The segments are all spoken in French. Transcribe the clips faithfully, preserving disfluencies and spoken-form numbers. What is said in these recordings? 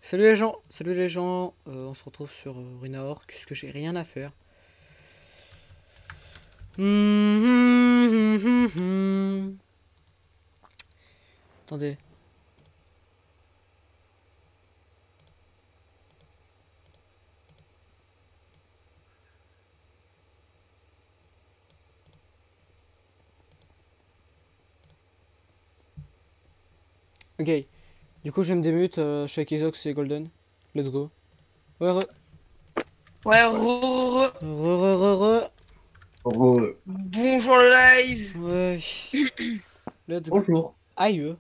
Salut les gens, salut les gens, euh, on se retrouve sur euh, Arena Orc, puisque j'ai rien à faire. Hum, hum, hum, hum, hum. Attendez. Ok, du coup je me démute, euh, je suis avec Isox et Golden. Let's go. Ouais, re, Ouais, re, re, re. re, re, re, re. Re- Bonjour le live. Ouais. Let's go. Bonjour. Aïe.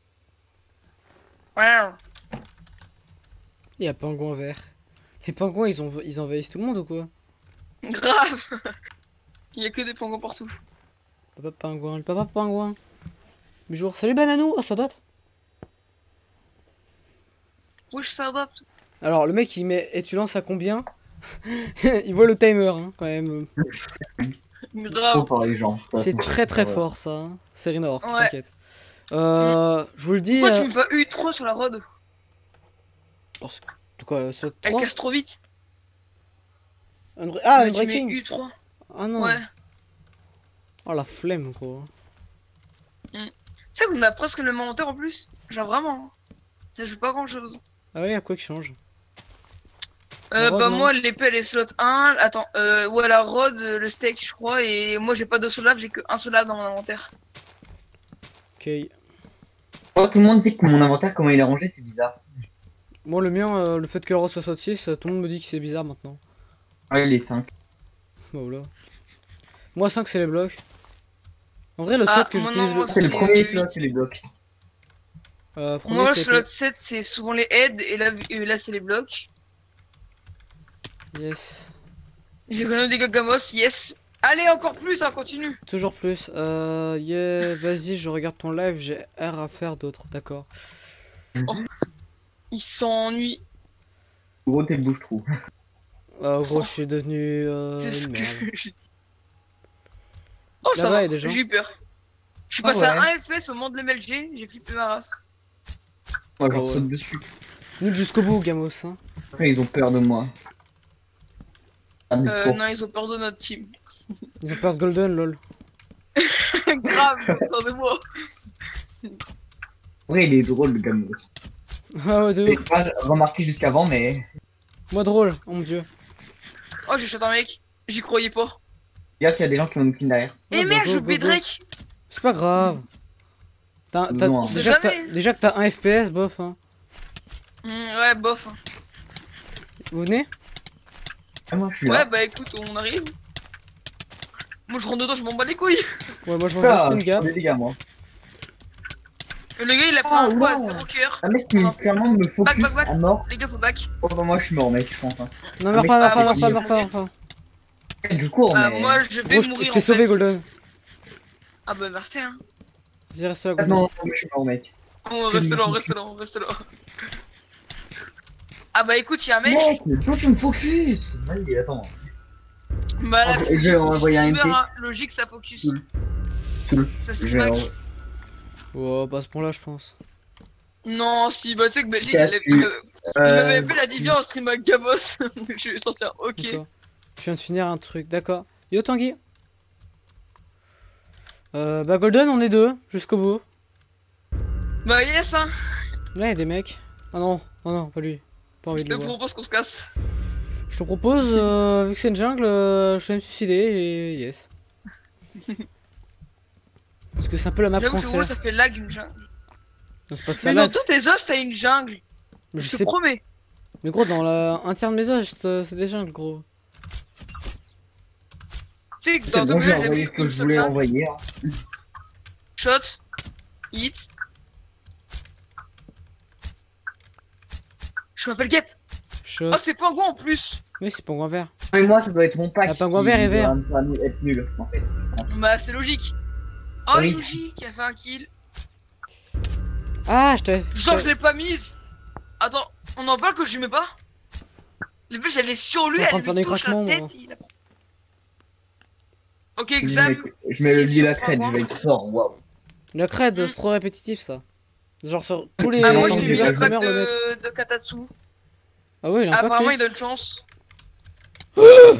Ouais. Il y a pingouin vert. Les pingouins ils, ont, ils envahissent tout le monde ou quoi? Grave. Il y a que des pingouins partout. Papa pingouin, le papa pingouin. Bonjour, salut Bananou, oh ça date. Wesh, ça date. Alors le mec il met, et tu lances à combien? Il voit le timer hein, quand même. Trop Grave. par les gens. C'est très très fort ça, hein. C'est Arena Orc, Ouais. t'inquiète. Euh, je vous le dis. Pourquoi euh, tu mets pas U trois sur la rod? parce que- De quoi, ça Elle trois casse trop vite. Un bre- Ah, Mais un tu mets breaking. U trois. Ah non. Ouais. Oh la flemme gros. Tu sais qu'on a presque le même inventaire en plus. Genre vraiment. hein. Ça joue pas grand chose. Ah ouais, y'a quoi qui change? Euh, La rod, bah non. moi l'épée elle est slot un. Attends, euh, ouais la rod, euh, le steak je crois. Et moi j'ai pas de solave, j'ai que un solave dans mon inventaire. Ok. Oh, tout le monde dit que mon inventaire, comment il est rangé, c'est bizarre. Moi le mien, euh, le fait que le rod soit six, tout le monde me dit que c'est bizarre maintenant. Ah, il est cinq. Bah voilà. Moi cinq c'est les blocs. En vrai le Ah, slot que moi, j'utilise non, le... C'est le c'est premier huit. slot, c'est les blocs. Euh, premier Moi, c'est slot épée. sept, c'est souvent les aides, et là, et là c'est les blocs. Yes. J'ai fait le dégâts Gamos, yes. Allez, encore plus, hein, continue. Toujours plus. Euh, yeah, vas-y, je regarde ton live, j'ai R à faire d'autres, d'accord. Il s'ennuie. Gros, t'es le bouche-trou. Euh, gros, je suis devenu euh, C'est ce une que merde. je dis. Oh, ça Là-bas, va, il y a des gens. j'ai eu peur. Je suis Ah passé ouais. à un F P S au moment de l'M L G, j'ai flippé ma race. Moi, je Oh, leur ouais. saute dessus. Nul jusqu'au bout, Gamos. Hein. Après, ils ont peur de moi. Ah, mais Euh, trop. non, ils ont peur de notre team. Ils ont peur de Golden, lol. Grave, ils ont peur de moi. En vrai, il est drôle, le gamin. Ah ouais, de J'ai ouf. pas remarqué jusqu'avant, mais. Moi drôle, oh mon dieu. Oh, j'ai shot un mec, j'y croyais pas. Gaffe, il y a des gens qui vont nous pin derrière. Eh Ouais, bah, merde, go, j'ai go, oublié go. Drake. C'est pas grave. T'as- t'as- Non. On sait déjà, que t'as- jamais. déjà que t'as un F P S, bof. Hein. Hmm, ouais, bof. hein. Vous venez? Ah, moi, je suis Ouais, là. bah écoute, on arrive. Moi, je rentre dedans, je m'en bats les couilles. Ouais, moi je m'en vais Ah, juste une je gap. prends des dégâts, moi. Le gars, il a pris Ah, un quoi, non. zéro cœur. Un mec qui Non. clairement me Back, focus back, back. à mort. Les gars, faut back. Oh, bah, moi, je suis mort, mec, je pense. Hein. Non, Ah, meurs mais- pas, meurs ah, pas, moi, meurs pas, j'ai meurs pas, mourir. meurs pas. Du coup, Ah, mais. moi, je vais Gros, je mourir. je t'ai en sauvé, fait. Golden. Ah, bah merci, hein. Vas-y, reste là, Ah, Golden. non, je suis mort, mec. On reste là, on reste là, on reste là. Ah, bah écoute, y'a un mec. Mec, mais toi, tu me focus. Vas-y, attends. Bah là, Ah, tu je vais envoyer un M P. Logique, ça focus. Cool. Cool. Ça Je se vais mac. Oh, pas à ce point-là, je pense. Non, si, bah tu sais que Belgique, T'as il avait- pu. euh, il Euh, m'avait fait la division en stream avec Gamos. Je vais sortir, ok. D'accord. Je viens de finir un truc, d'accord. Yo Tanguy. Euh, bah Golden, on est deux, jusqu'au bout. Bah yes, hein. Là, il y a des mecs. Ah non, oh non, pas lui. Pas envie Je de te le voir. propose qu'on se casse. Je te propose, euh, vu que c'est une jungle, euh, je vais me suicider et yes. Parce que c'est un peu la map J'avoue que qu'on gros, sert. ça fait lag une jungle. Non, c'est pas que Mais ça dans lag. tous tes os, t'as une jungle. Mais Je je te sais. promets. Mais gros, dans la... un tiers de mes os, c'est c'est des jungles, gros. Tu sais que C'est dans bon, deux j'ai j'ai envoyé mis ce que une je seule voulais jungle. envoyer. Hein. Shot. Hit. Je m'appelle Gep. Shot. Oh, c'est pingouin en plus. Oui, c'est pingouin vert. Mais moi, ça doit être mon pack. Ah, pingouin qui vert et doit vert. un peu être nul, en fait. je pense. Bah, c'est logique. Oh, Oui. Yuji qui a fait un kill. Ah, je t'avais. Genre, je l'ai pas mise. Attends, on en parle que je lui mets pas. Le plus, elle est sur lui, Je suis en train elle de faire lui des touche la craquements, tête. moi. Il a... Ok, Je exam. mets, je mets le Qui est lila sur crête, pingouin. je vais être fort, waouh. Le cred, Mm. c'est trop répétitif ça. Genre sur tous les Ah, moi je attends, t'ai j'ai mis pas le joué. pack streamers le mettent. de, de Katatsu. Ah ouais, il a un pack Apparemment lui. il donne chance. Euh,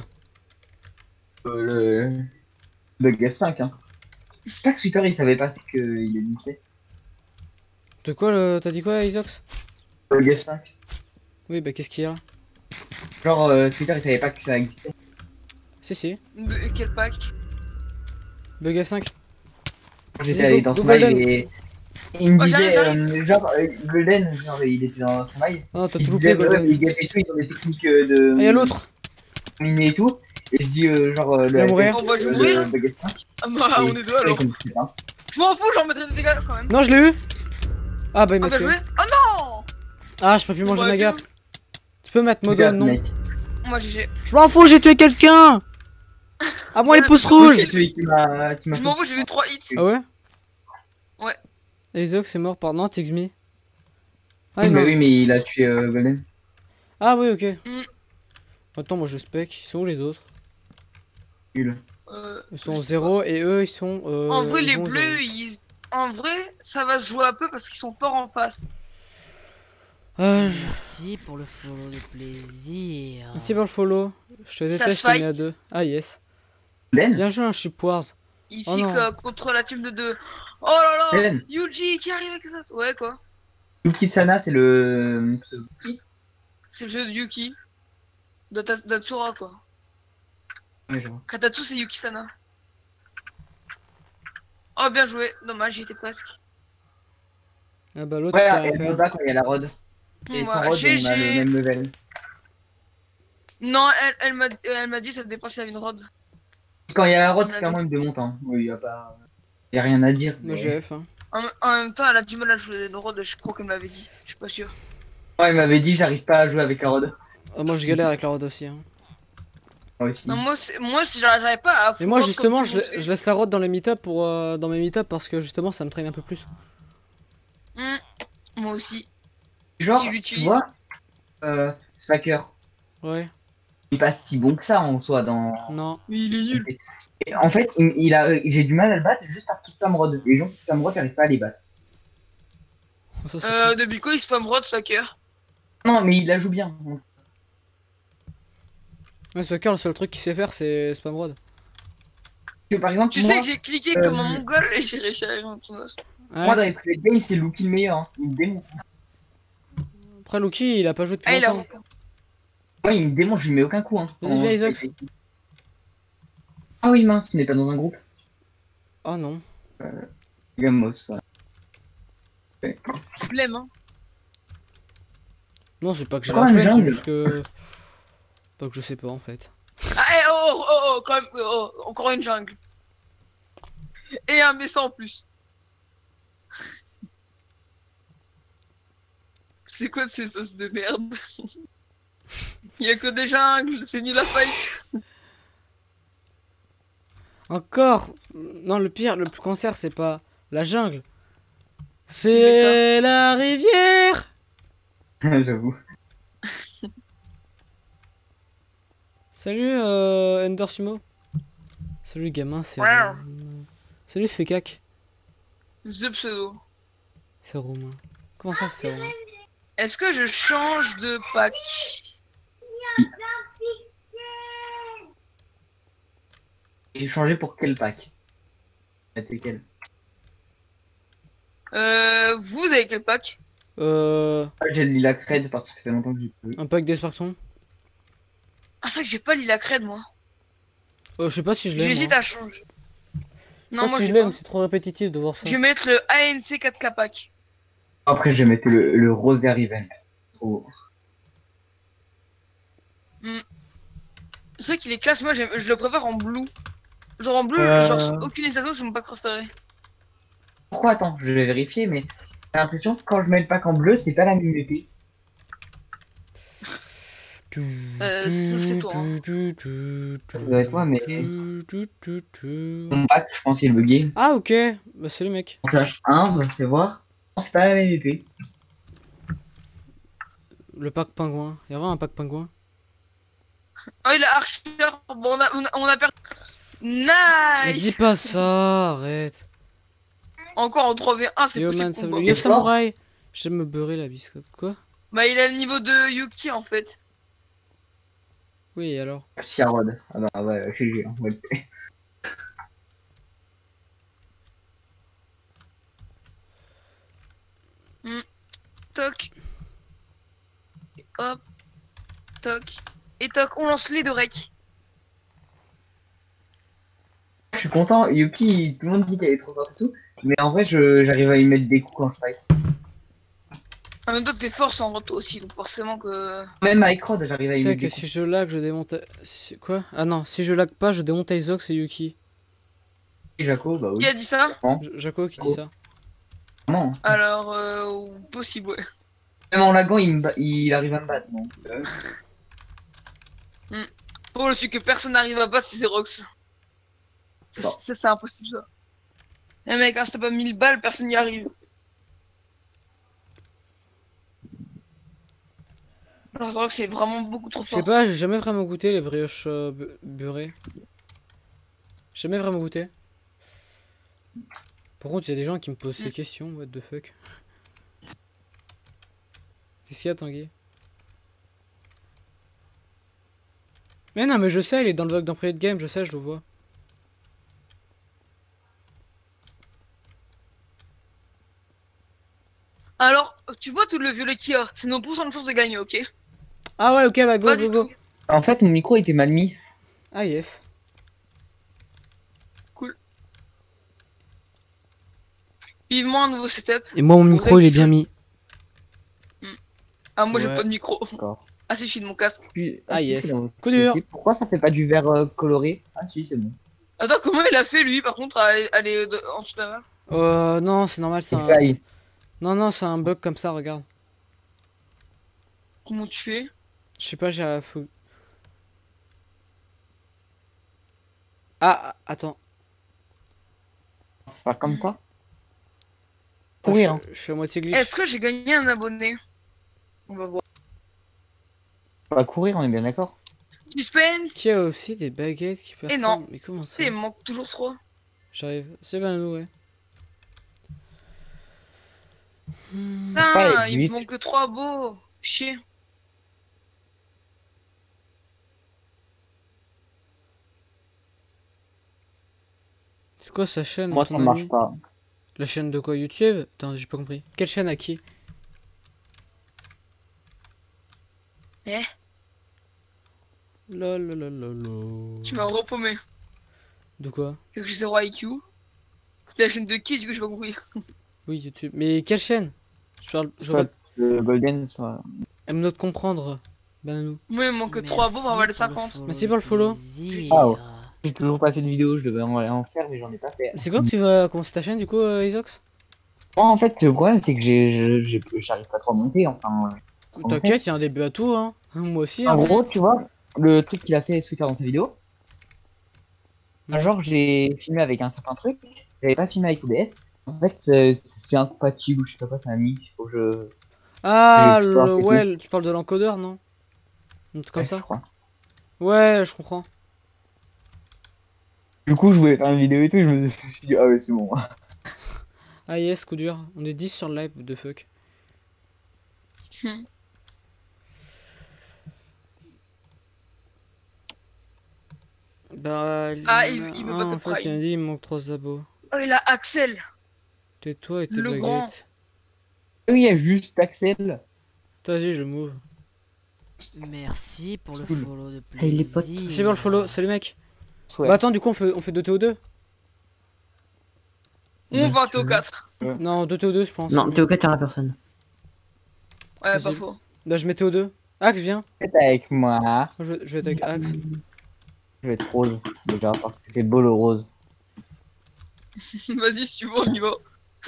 le bug F cinq, hein. C'est pas que Twitter il savait pas qu'il existait. De quoi le... T'as dit quoi Isox? Bug F cinq. Oui bah qu'est-ce qu'il y a? Genre euh, Twitter il savait pas que ça existait. Si si. De- Quel pack? Bug F cinq. Quand j'étais Vas-y, allé go- dans son go mail Golden. et il me Oh, j'arrive, disait euh, genre euh, Golden, genre il était dans son mail. Ah t'as Il tout disait loupé ouais, Golden. les gars et tout, ils ont des techniques euh, de Ah y'a l'autre. miner et tout. Et je dis euh, genre euh, Il va le mourir. Oh, bah, je vais le mourir. bug F cinq. Ah bah Et on est deux alors. ils comprenaient pas. Je m'en fous, j'en mettrai des dégâts quand même. Non je l'ai eu. Ah bah il Ah m'a bah tué. joué. Oh non. Ah je peux plus manger Bah, ma tu- gap. Tu peux mettre Regarde, Modon non. mec. Moi G G. Je m'en fous j'ai tué quelqu'un. Ah moi les pouces Oui, rouges. c'est celui qui m'a qui m'a Je m'en fous, j'ai vu trois hits. Ah ouais. Ouais. Et Isox est mort par... Non Tixme. Ah Oui, mais non. oui, mais il a tué euh, Golden. Ah oui ok. Mm. Attends moi je spec. Ils sont où les autres? Nul. Euh, Ils sont je sais zéro et eux ils sont... Euh, pas. En vrai ils les ont bleus, zéro. ils... En vrai, ça va se jouer un peu parce qu'ils sont forts en face. Ah, je- Merci pour le follow de plaisir. Merci pour le follow. Je te Ça déteste, se je t'ai mis à fight. deux. Ah yes. Golden. Bien joué un chip wars. Il Oh fique non. euh, contre la team de deux. Oh là là. Hélène. Yuji qui arrive avec ça. Ouais quoi. Yuki Sana, c'est le. c'est qui? C'est le jeu de Yuki. De Ta- d'Atsura quoi. Ouais, je vois. Katatsu c'est Yuki-sana. Oh bien joué. Dommage, j'y étais presque. Ah bah l'autre Ouais, il peut rien elle faire. me bat quand il y a la rod. Et sans Moi, rod, on a le G G. même level. Non, elle, elle m'a elle m'a dit ça dépend si elle avait une rod. Quand il y a la rod, On a clairement, il me démonte. Hein. Oui, il y a pas. Il y a rien à dire. Moi mais- j'ai F. Hein. En, en même temps, elle a du mal à jouer une rod, je crois qu'elle m'avait dit. Je suis pas sûr. Moi, il m'avait dit, j'arrive pas à jouer avec la rod. Ah, moi je galère avec la rod aussi. Hein. Moi aussi. Non, moi, c'est- moi si j'arrivais pas à. Et moi full rod justement comme je, tout le la- monde je laisse la rod dans les meet-up pour euh, dans mes meet-up parce que justement ça me traîne un peu plus. fait. Hmm, moi aussi. Genre, si je tu l'utilise. vois, euh, Svaker, Ouais. il est pas si bon que ça en soi dans. Non. Mais il est nul. Et en fait, il, il a, j'ai du mal à le battre juste parce qu'il spam rod. Les gens qui spam rod n'arrivent pas à les battre. Ça, c'est Euh, depuis quand il se femme rod, Slacker? Non, mais il la joue bien. cool. Ouais, ce cœur, le seul truc qu'il sait faire c'est spam rod. Que, par exemple, Tu moi, sais que j'ai cliqué euh, comme un mongol et j'ai réussi à arriver en ton os. Ouais. moi dans les private games, c'est Lucky le meilleur. Hein. Il me démonte. Après Loki il a pas joué depuis Ah, il a. longtemps. Moi, il me démonte, je lui mets aucun coup. Hein. Vas-y, En- viens, Isox. Ah oui, mince, tu n'es pas dans un groupe. Ah non. Gamos, ouais. Flemme, hein. Non c'est pas que j'ai Pourquoi la une flemme, c'est jungle juste que... Pas que je sais pas en fait. Ah, eh, oh, oh, oh, oh, quand même, oh, oh, encore une jungle. Et un Messa en plus. C'est quoi de ces sauces de merde? Il y a que des jungles, c'est nul à fight. Encore. Non le pire, le plus cancer c'est pas la jungle. C'est C'est la rivière. J'avoue. Salut euh, Ender Sumo. Salut gamin, c'est Ouais. Romain. Salut Fekak. The pseudo. C'est Romain. Comment ça c'est Romain? Est-ce que je change de pack? Et changer pour quel pack? C'était quel? Euh, vous avez quel pack? Euh... Ah, j'ai le lilac red parce que ça fait longtemps que j'ai pas eu. Un pack d'Esparton. Ah, c'est vrai que j'ai pas Lila Cred, moi. Euh, je sais pas si je l'aime. J'hésite hein. à changer. Je Non, sais pas moi si j'ai je pas. l'aime, c'est trop répétitif de voir ça. Je vais mettre le A N C quatre K pack. Après, je vais mettre le, le Rosé Riven. Trop. C'est vrai qu'il est classe, moi j'aime- je le préfère en blue. Genre en bleu, Euh. genre sur aucune hésitation, c'est mon pack préféré. Pourquoi? Attends, je vais vérifier, mais j'ai l'impression que quand je mets le pack en bleu, c'est pas la même épée. Euh, ça, c'est toi, hein. Ça doit être toi, mais- Mon Mon pack, je pense qu'il est bugué. Ah ok, bah salut mec. Slash un, fais voir. Non, c'est pas la même épée. Le pack pingouin. Y'a vraiment un pack pingouin? Oh, il a Archer. Bon, on a, on a, on a perdu. Mais dis Nice! pas ça, arrête. En Encore en trois v un, c'est Yo possible. man, ça combo. va. Et Yo fort. samouraï. J'aime me beurrer la biscotte. Quoi? Bah, il a le niveau de Yuki en fait. Oui, et alors? Merci à Rod. Ah bah ouais, G G. Hein. Ouais. Toc. Et hop. Toc. Et toc, on lance les deux recs. Je suis content. Yuki, tout le monde dit qu'elle est trop forte et tout. Mais en vrai, je- j'arrive à lui mettre des coups quand je fight. En même temps, t'es fort sans roto aussi, donc forcément que. Même avec Rod, j'arrive à Tu lui sais mettre que des si coups. je lag, je démonte. si- Quoi? Ah non, si je lag pas, je démonte Isox et Yuki. Et Jaco, bah oui. Qui a dit ça? J- Jaco qui dit Oh. ça. Non. Alors, euh, possible, ouais. Même en laguant, il, me bat- il arrive à me battre. Donc, euh, Pour le truc que personne n'arrive à battre, c'est Xerox. Ça, Bon. ça, c'est impossible ça. Eh mec, hein, si t'as pas mille balles, personne n'y arrive. Alors, Xerox, c'est vraiment beaucoup trop Je sais fort. pas, j'ai jamais vraiment goûté les brioches euh, bu- beurrées. J'ai jamais vraiment goûté. Par contre, il y a des gens qui me posent ces Mm. questions, what the fuck. Qu'est-ce qu'il y a, Tanguy? Mais non, mais je sais, il est dans le vlog d'un private game, je sais, je le vois. Alors, tu vois tout le violet qu'il y a, c'est nos pour cent de chance de gagner, ok? Ah ouais, ok, bah go, Pas go, du go. tout. En fait, mon micro était mal mis. Ah yes. Vivement un nouveau setup. Et moi, mon Bon, micro, il est ça- bien mis. Ah, moi j'ai Ouais. pas de micro. D'accord. Ah, si, je suis de mon casque. Puis- Ah, si, yes. c'est dans votre Coup dur. équipe. Pourquoi ça fait pas du vert euh, coloré? Ah si, c'est bon. Attends, comment il a fait lui par contre à aller, aller de- en dessous de la map? Euh, non, c'est normal, c'est C'est un... faille. Non, non, c'est un bug comme ça, regarde. Comment tu fais? Je sais pas, j'ai... faut- Ah, ah, attends. Faire comme ça? Attends, Oui, je, hein. je suis à moitié glitch. Est-ce que j'ai gagné un abonné? On va voir. On va courir, on est bien d'accord. Suspense! Qui a aussi des baguettes qui performent. non. Mais comment ça? Tu sais, il me manque toujours trois. J'arrive. C'est Banou, ouais. Putain, pas il me huit. manque que trois beaux. Chier. C'est quoi sa chaîne? Moi, ton ça marche ami pas. La chaîne de quoi? YouTube? Attends, j'ai pas compris. Quelle chaîne à qui? Eh? Lol, lol, lol, lol. Tu m'as repaumé. De quoi? Vu que j'ai zéro I Q. C'était la chaîne de qui? Du coup, je vais pas compris. Oui, YouTube. Mais quelle chaîne? Je parle. Je Soit le Golden, soit. Elle me note comprendre. Bananou. Moi, il me manque que trois beaux, on va avoir les cinquante. Merci pour le follow. Plaisir. Ah ouais. J'ai toujours pas fait de vidéo, je devais en en faire, mais j'en ai pas fait. C'est quand que tu vas commencer ta chaîne du coup, euh, Isox? Moi, en fait, le problème, c'est que j'ai, je- j'ai- j'arrive pas trop à monter, enfin. euh, T'inquiète, il y a un début à tout, hein. Moi aussi, En hein. gros, tu vois, le truc qu'il a fait suite à dans tes vidéos, un jour j'ai filmé avec un certain truc, j'avais pas filmé avec O B S. En fait, c'est c'est incompatible ou je sais pas quoi, ça a mis, il faut que je. Ah, j'ai le, exploré et ouais, le- tu parles de l'encodeur, non? Un truc comme Ouais, ça? je crois. Ouais, je comprends. Du coup, je voulais faire une vidéo et tout, je me suis dit, ah ouais, c'est bon. Ah yes, coup dur. On est dix sur le live, what the fuck. Hmm. Bah, Ah, y il- en a il veut un, pas te en fait, prime. il m'a dit, il me manque trois abos. Oh, il a Axel. Tais-toi et tes Le baguettes. grand. Oui, il y a juste Axel. Vas-y, je le move. Merci pour le Cool. follow de Hey, les potes. plaisir. C'est bon le follow, salut mec. Ouais. Bah attends, du coup on fait, on fait deux T O deux? On va T O quatre. Non, deux T O deux je pense. Non, c'est T O mieux. quatre, y'aura personne. Ouais, pas Vas-y. faux. Bah je mets T O deux. Axe, viens. Faites avec moi. Moi, Je, vais- je vais être avec Axe. Je vais être rose, déjà, parce que c'est beau le rose. Vas-y, si tu veux, on y va.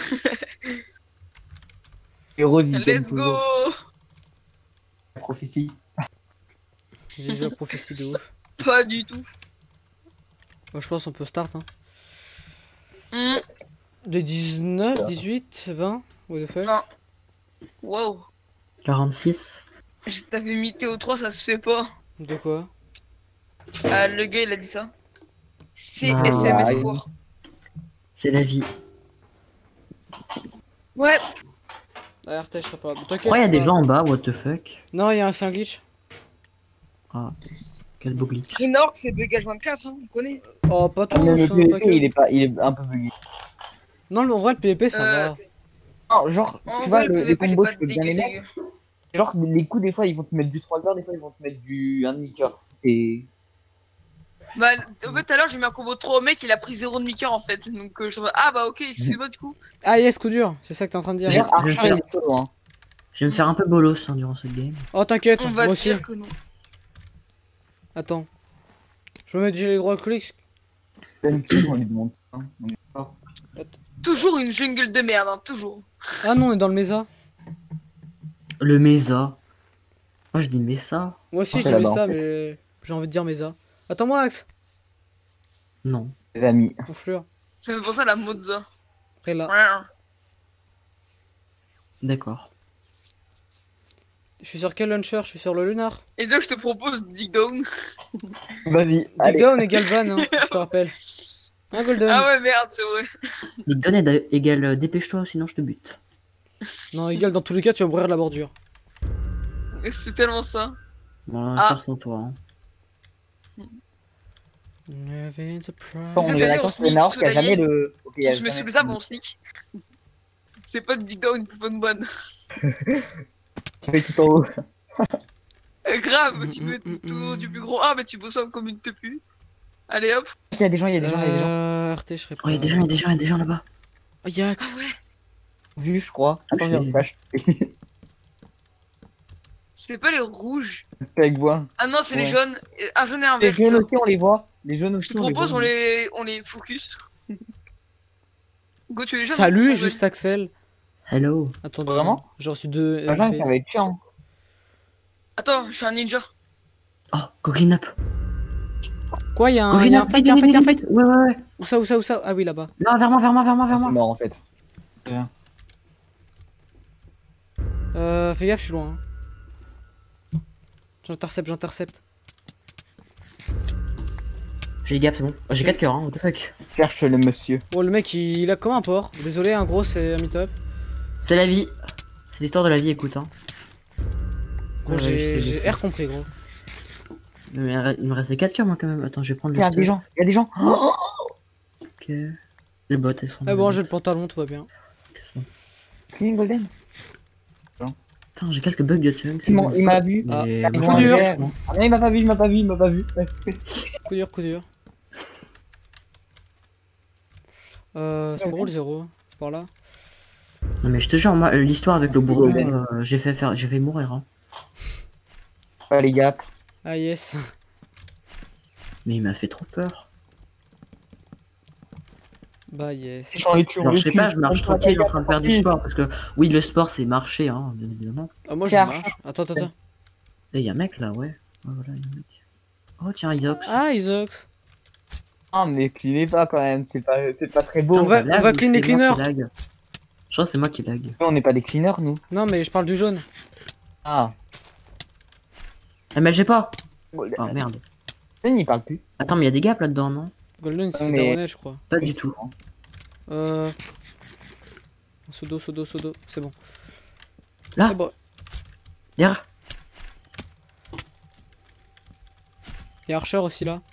Et rose, il gagne Let's go. toujours. La prophétie. J'ai joué à prophétie de ouf. Pas du tout. Moi je pense on peut start hein. Hmm. De dix-neuf, dix-huit, vingt, what the fuck. vingt. Wow. quarante-six. Je t'avais mis T O trois, ça se fait pas. De quoi? Ah, le gars, il a dit ça. C'est Ah, S M S ouais. court. C'est la vie. Ouais. Ah, R T, je serais pas. T'inquiète. Pourquoi il y a des pas. gens en bas, what the fuck? Non, il y a un, c'est un glitch. Ah, quel beau glitch. Renork, c'est Bugage vingt-quatre, hein, on connaît. Oh, pas Ah, mais tous, le hein, pas P V P, il que. est pas, il est un peu bugué. Non, le- en vrai, le P V P, ça Euh, va. Non, genre, En tu vrai, vois, le le- les P V P, il est combos, pas tu peux bien dégueu, les mettre. dégueu. Genre, les coups, des fois, ils vont te mettre du trois quarts, des fois, ils vont te mettre du un demi-cœur. C'est. Bah, en fait, tout à l'heure, j'ai mis un combo trop au mec, il a pris zéro demi-cœur en fait. Donc, euh, je me ah bah ok, excuse-moi du coup. Ah, yes, coup dur. C'est ça que t'es en train de dire. D'ailleurs, Je vais Archer, faire- il est solo, hein. Je vais me faire un peu bolos hein, durant cette game. Oh, t'inquiète, On moi va aussi. dire que non. Attends. Je vais mettre les droits clics. Même si on lui demande pas, on est fort. Toujours une jungle de merde, hein, toujours. Ah non, on est dans le Mesa. Le Mesa. Moi je dis Mesa. Moi aussi, Ah, je c'est dis là-bas, Mesa, en fait. mais j'ai envie de dire Mesa. Attends-moi, Axe. Non. Les amis. Mon fleur. Ça me fait penser à la Moza. Après là. Ouais. D'accord. Je suis sur quel launcher? Je suis sur le Lunar. Et donc, je te propose Dig Down. Vas-y, Dig allez. Down et Galvan, hein, je te rappelle. Hein, Golden? Ah ouais, merde, c'est vrai. Nick Don est égal euh, dépêche-toi sinon je te bute. Non, égal, dans tous les cas, tu vas mourir de la bordure. Et c'est tellement ça. Bon, Ah. j'espère sans toi. Hein. Never the price. Bon, on Je est veux dire, d'accord on sur le sneak Nord sous qui a la jamais ligne. le. Ok, il y a Je me jamais suis le- ça, bon sneak. C'est pas de Dig Down pour fun bonne. Tu fais tout en haut. Euh, grave, tu Mm, veux mm, tout mm. du plus gros. Ah, mais tu bosses comme une te pue. Allez hop. Il y a des gens, il y a des gens, il y a des gens. Euh, R T, je serais pas. Oh, il y a des gens, il y a des gens, il y a des gens là-bas. Oh, Yax. Ah ouais. Vu, je crois. Attends, Touché. viens, flash. C'est pas les rouges. Avec bois. Ah non, c'est les Ouais. jaunes. Euh, Un jaune et un Les vert. jaunes aussi, on les voit. Les jaunes Je aussi, te on les propose, voit. on les, on les focus. Go, tu es les jaunes. Salut, on- juste Axel. Hello. Attends, Vraiment j'ai reçu deux. Un L P. qui va être chiant. Attends, je suis un ninja. Oh, coquine up. Quoi, y'a un, y Coquine a un up, fight, vite, y'a un vite, fight, y'a un vite, fight? vite. Ouais, ouais, ouais. Où ça, où ça, où ça? Ah oui, là-bas. Non, vers moi, vers moi, vers moi, vers C'est moi. mort en fait. Euh, fais gaffe, je suis loin. hein. J'intercepte, j'intercepte. J'ai gap, c'est bon. Oh, j'ai quatre cœurs, hein, what the fuck. Cherche le monsieur. Oh, le mec, il, il a comme un port. Désolé, un gros, c'est un meet-up. C'est la vie. C'est l'histoire de la vie, écoute. Hein. Gros, Ouais, je sais, j'ai je j'ai sais. R compris, gros. Mais il me il me restait quatre cœurs, moi, quand même. Attends, je vais prendre Il y a juste- des gens, il y a des gens. Oh Ok. Les bots, elles sont. Ah bon, j'ai le pantalon, tout va bien. Clean Golden. Putain, j'ai quelques bugs de chunk. Il m'en- il m'a vu. Ah, Mais Ils moi, vont coup dur. arriver. Ah non, il m'a pas vu, il m'a pas vu, il m'a pas vu. Coup dur, coup dur. Euh, c'est pas où le zéro? Par là. Non, mais je te jure, moi, l'histoire avec le bourdon, euh, j'ai fait faire, j'ai fait mourir. Hein. Pas les gars. Ah yes. Mais il m'a fait trop peur. Bah yes. J'en ai tué, on Genre, les je sais tue. pas, je marche On prend tranquille la en train de faire du gaffe, sport parce que oui, le sport c'est marcher, hein, bien évidemment. Ah, moi je Car- marche. Attends, attends, attends. Et il y a un mec là, ouais. Ouais, voilà, y a un mec. Oh tiens, Isox. Ah, Isox. Ah, mais cleanez pas quand même, c'est pas, c'est pas très beau. On va- Ça lag on va ou clean c'est les moi qui cleaners. lag Je crois que c'est moi qui lag. Nous, on n'est pas des cleaners, nous. Non, mais je parle du jaune. Ah. Ah, mais j'ai pas. Golden, Oh merde. il parle plus. Attends, mais il y a des gaps là-dedans, non? Golden, c'est Mais- Daronnet, je crois. Pas du tout. Euh. Sodo, Sodo, Sodo. C'est bon. Là. C'est bon. Derrière. Y'a Archer aussi là.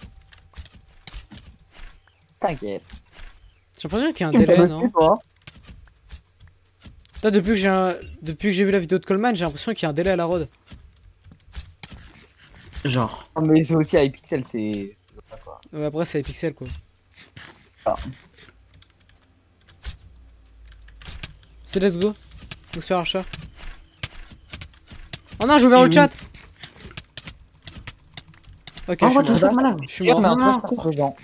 T'inquiète. J'ai l'impression qu'il y a un Tu me délai, parles non? plus, toi. Là, depuis que j'ai un... depuis que j'ai vu la vidéo de Coleman, j'ai l'impression qu'il y a un délai à la road. Genre. Ah, mais c'est aussi avec Pixel, c'est. c'est pas quoi. Ouais, après, c'est les pixels quoi. Ah. C'est let's go. Donc sur Archer. Oh non, j'ai ouvert Et le oui. chat. Ok, Oh, je what suis the mort. fuck, malade. Je suis Hier, mort. mais Non, un non, peu, je cours. passe dedans.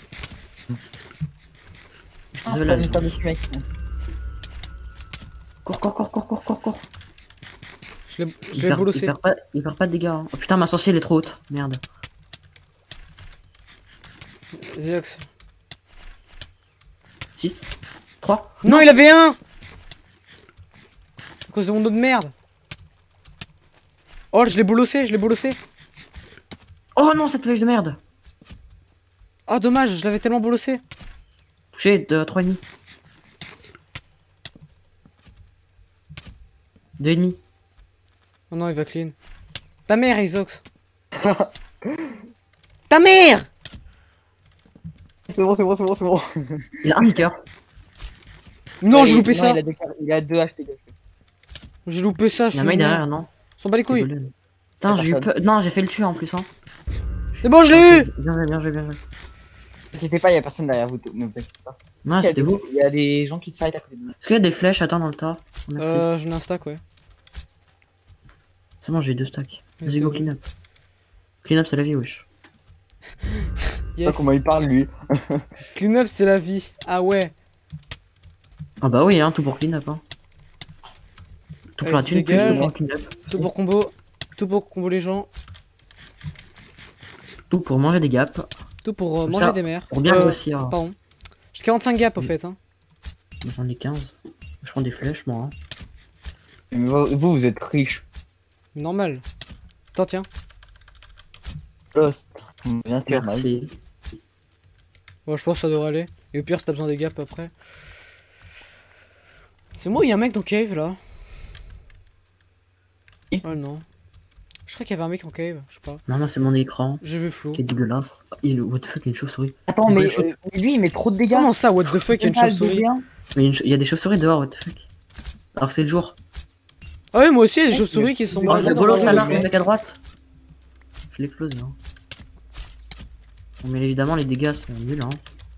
Je suis Ah, désolé. ça n'est pas dessus, mec. Cours, cours, cours, cours, cours, cours, cours. Je l'ai Il je l'ai perd, il bolossé. perd pas, il perd pas de dégâts. Hein. Oh putain, ma sorcière elle est trop haute. Merde. Ziox. six, trois. Non, il avait un. À cause de mon dos de merde. Oh, je l'ai bolossé, je l'ai bolossé. Oh non, cette flèche de merde. Ah, dommage, je l'avais tellement bolossé. Touché de trois et demi. Deux et demi. Oh non, il va clean. Ta mère, Isox. Ta mère. C'est bon, c'est bon, c'est bon, c'est bon. Il a un niqueur. Non, Ouais, j'ai il- loupé ça. Il a deux, il a deux H P. J'ai loupé ça. Il y a un mec derrière, non? S'en bat les C'est couilles. Golden. Putain, j'ai eu Personne. peur. Non, j'ai fait le tuer en plus, hein. C'est bon, je l'ai eu. Bien joué, bien joué, bien joué. Ne vous inquiétez pas, il y a personne derrière vous, ne vous inquiétez pas. Non, Il y a c'était des- vous. Il y a des gens qui se fight à côté de nous. Est-ce qu'il y a des flèches? Attends, dans le tas. Merci. Euh, j'en ai un stack, ouais. C'est bon, j'ai deux stacks. Vas-y, Let's go go. clean up. Clean up, c'est la vie, wesh. Je sais pas Yes. comment il parle lui. Clean up, c'est la vie. Ah ouais. Ah bah oui, hein, tout pour clean up, hein. Tout pour Allez, la thune, plus dégage. tout pour clean up. Tout pour combo. Tout pour combo les gens. Tout pour manger des gaps. Tout pour euh, Comme manger ça, des mers. Pour bien Euh, grossir. Pardon. J'ai quarante-cinq gaps au fait. Hein. J'en ai quinze. Je prends des flèches, moi. Hein. Mais vous, vous, vous êtes riche. Normal. Attends, tiens. Lost. Bien sûr, bah oui. Merci. Bon, je pense que ça devrait aller. Et au pire, si t'as besoin des gaps après. C'est moi, il y a un mec dans cave là. Qui Oh non. Je crois qu'il y avait un mec en cave. Je sais pas. Non, non, c'est mon écran J'ai vu flou. qui est dégueulasse. Il, what the fuck, il y a une chauve-souris. Attends, Ouais, mais je- euh, lui il met trop de dégâts. Comment ça, what the fuck, il y a une Pas le chauve-souris? dégât. Mais il y a une ch- il y a des chauves-souris dehors, what the fuck. Alors que c'est le jour. Ah ouais, moi aussi, il y a des chauves-souris qui sont Oh, Oh, rangées je dans volo, leur ça jardin. là, le mec à droite. Je l'explose, hein. Bon, mais évidemment, les dégâts sont nuls, hein.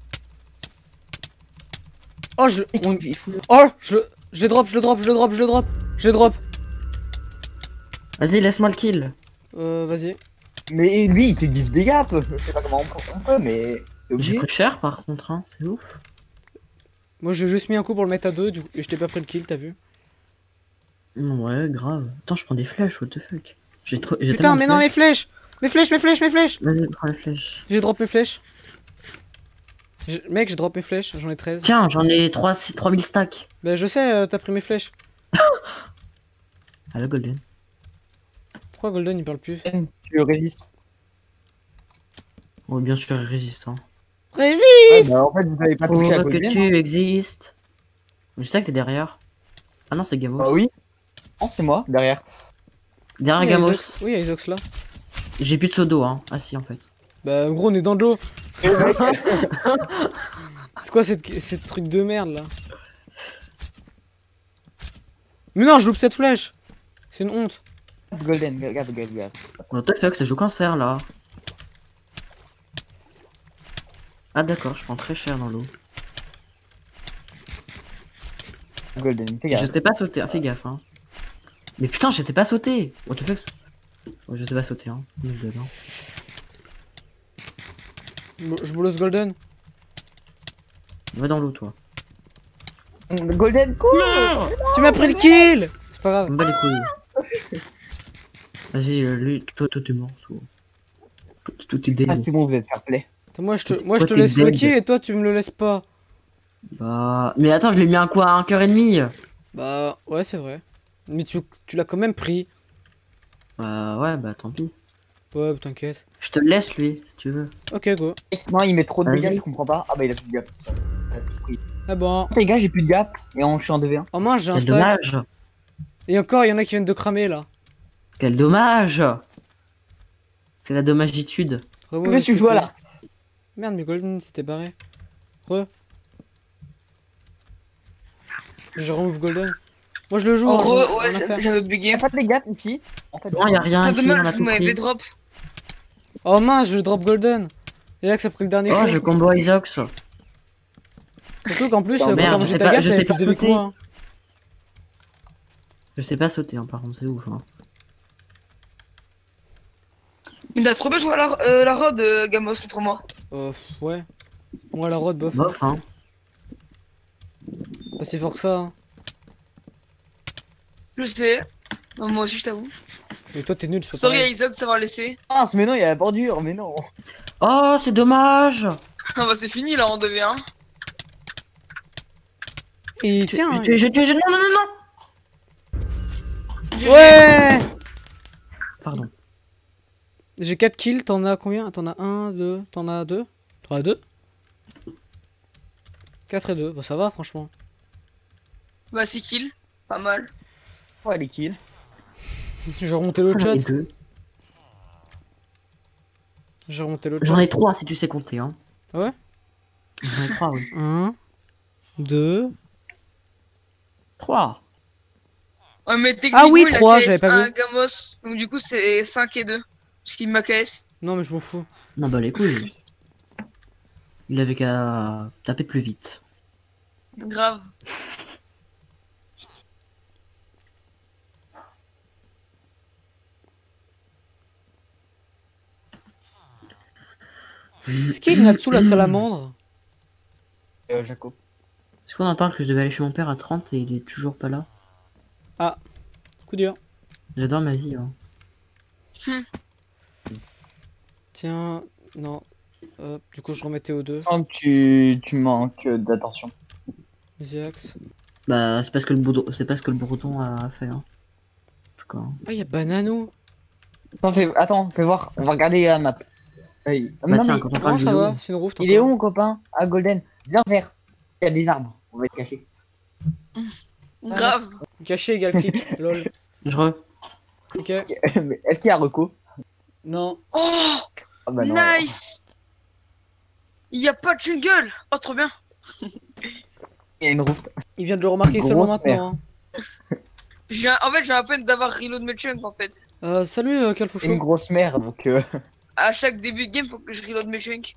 Oh, je le. Il- on- il fout- Oh, je le. Je le drop, je le drop, je le drop, je le drop. Je le drop. Vas-y, laisse-moi le kill. Euh, vas-y. Mais lui il fait dix dégâts. Peu. Je sais pas comment on peut, on peut, mais c'est J'ai obligé. pris cher par contre, hein. C'est ouf. Moi, j'ai juste mis un coup pour le mettre à deux, du coup, et je t'ai pas pris le kill, t'as vu? Ouais, grave. Attends, je prends des flèches, what the fuck. J'ai trop. j'ai Putain, tellement de mais non, mes flèches. flèches! Mes flèches, mes flèches, mes flèches! Vas-y, prends les flèches. J'ai drop mes flèches. J'ai- Mec, j'ai drop mes flèches, j'en ai treize. Tiens, j'en ai trois mille stacks. Bah, je sais, euh, t'as pris mes flèches. Ah, la golden. Pourquoi Golden il parle plus? Tu résistes. Oh, bien sûr, il résiste, hein. Résiste! Ouais, bah, en fait vous avez pas Oh, touché à que côté. tu existes. Je sais que t'es derrière. Ah non, c'est Gamos. Bah oui. Non, c'est moi derrière. Derrière Oui, il y a Gamos. Isox- Oui, il y a Isox là. J'ai plus de seau d'eau, hein. Ah si, en fait. Bah, en gros, on est dans de l'eau. Et le mec, C'est quoi cette, cette truc de merde là? Mais non, je loupe cette flèche! C'est une honte. Golden, regarde, regarde, regarde. What the fuck, ça joue cancer là. Ah d'accord, je prends très cher dans l'eau. Golden, fais Je gaffe. sais pas sauter, ah, fais gaffe, hein. Mais putain, je sais pas sauter. What the fuck. ça- Ouais, je sais pas sauter, hein. Mais je dois, hein. Je bolos Golden. Va dans l'eau, toi. Golden, cours. Tu m'as pris le kill! C'est pas grave. On me bat les couilles. Vas-y, euh, lui, toi, toi, t'es mort. Tout, tout, tout est Ah, délié. c'est bon, vous êtes fair play. Attends, Moi, je te, moi, je Toi, te t'es laisse le dead. kill et toi, tu me le laisses pas. Bah. Mais attends, je lui ai mis un coup à un cœur et demi. Bah, ouais, c'est vrai. Mais tu, tu l'as quand même pris. Bah ouais, bah tant pis. Ouais, t'inquiète. Je te laisse, lui, si tu veux. Ok, go. Non, il met trop de Vas-y. dégâts, je comprends pas. Ah bah il a plus de gap. Il a tout pris. Ah bon. Les gars, j'ai plus de gap et on, je suis en deux v un. Oh mince, j'ai un Quel stack. dommage. Et encore, il y en a qui viennent de cramer là. Quel dommage. C'est la dommagitude. Remove, Qu'est-ce que tu s'il te vois plaît. là? Merde, mais Golden s'était barré. Re. Je remove Golden. Moi, je le joue. En hein, gros, j'en ai ouais, rien à j'a- faire. j'avais Il y bugué. a pas de les gaps ici. En fait, Non, y a rien T'as ici, on a dommage, vous tout m'avez pris. drop. Oh mince, je drop Golden. Et là que ça a pris le dernier Oh, coup. je combo Isox. Surtout qu'en plus, Oh, euh, quand merde, t'as je mangé sais ta pas- gaffe, je t'avais sais plus pas de vie que sauter. moi. hein. Je sais pas sauter, hein, par contre, c'est ouf. Hein. Mais t'as trop bien joué à la, euh, la rod, euh, Gamos, contre moi. Euh, pff, ouais. Moi, la rod, bof. Bof, hein. Pas si fort que ça. hein. Je sais. Non, moi aussi, je t'avoue. Mais toi, t'es nul, c'est pas Sorry à pareil. Isaac de t'avoir laissé. Ah, mais non, il y a la bordure, mais non. Oh, c'est dommage. Ah bah c'est fini là en deux v un. Et tiens. Je tue, je tue, je... Non, non, non, non. Ouais. Pardon. J'ai quatre kills, t'en as combien? T'en as un, deux, t'en as deux? T'en as deux? quatre et deux, bah ça va franchement. Bah six kills. Pas mal. Ouais, les kills. J'ai remonté le J'en chat. ai deux. J'ai remonté le J'en chat. ai trois si tu sais compter. Hein. Ah ouais? J'en ai trois, oui. un, deux. Trois. Ouais, mais techniquement, Ah oui, il a trois, K S j'avais pas un vu. Gamos. Donc du coup, c'est cinq et deux. Parce qu'il m'a K S. Non, mais je m'en fous. Non, bah les couilles. Il avait qu'à taper plus vite. Grave. C'est qui Natsu la salamandre? Euh, Jaco. Est-ce qu'on en parle que je devais aller chez mon père à trente et il est toujours pas là? Ah, coup dur. J'adore ma vie. Hein. Tiens, non. Hop, du coup, je remettais aux deux. Je sens que tu, tu manques d'attention. Ziax. Bah, c'est parce que le boudon, c'est parce que le breton a fait. Hein. En tout cas. hein. Ah, y'a Bananou. Attends, fais, attends, fais voir. On va regarder la map. Oui. Bah, non, tiens, mais quand on Comment parle ça de va? l'eau, C'est une roof. il est où, mon copain? Ah, Golden. Viens vers. Il y a des arbres. On va être caché. Grave. Caché égale kick. Lol. je re. Ok. Mais est-ce qu'il y a Reco? Non. Oh, Ah bah non. nice. Il y a pas de jungle. Oh, trop bien. Il y a une roof. Il vient de le remarquer Grosse seulement maintenant. hein. J'ai un- En fait, j'ai à peine d'avoir reload mes chunks en fait. Euh, salut, euh, C'est une Calfoucho. grosse merde, donc... Euh... À chaque début de game, faut que je reload mes chunks.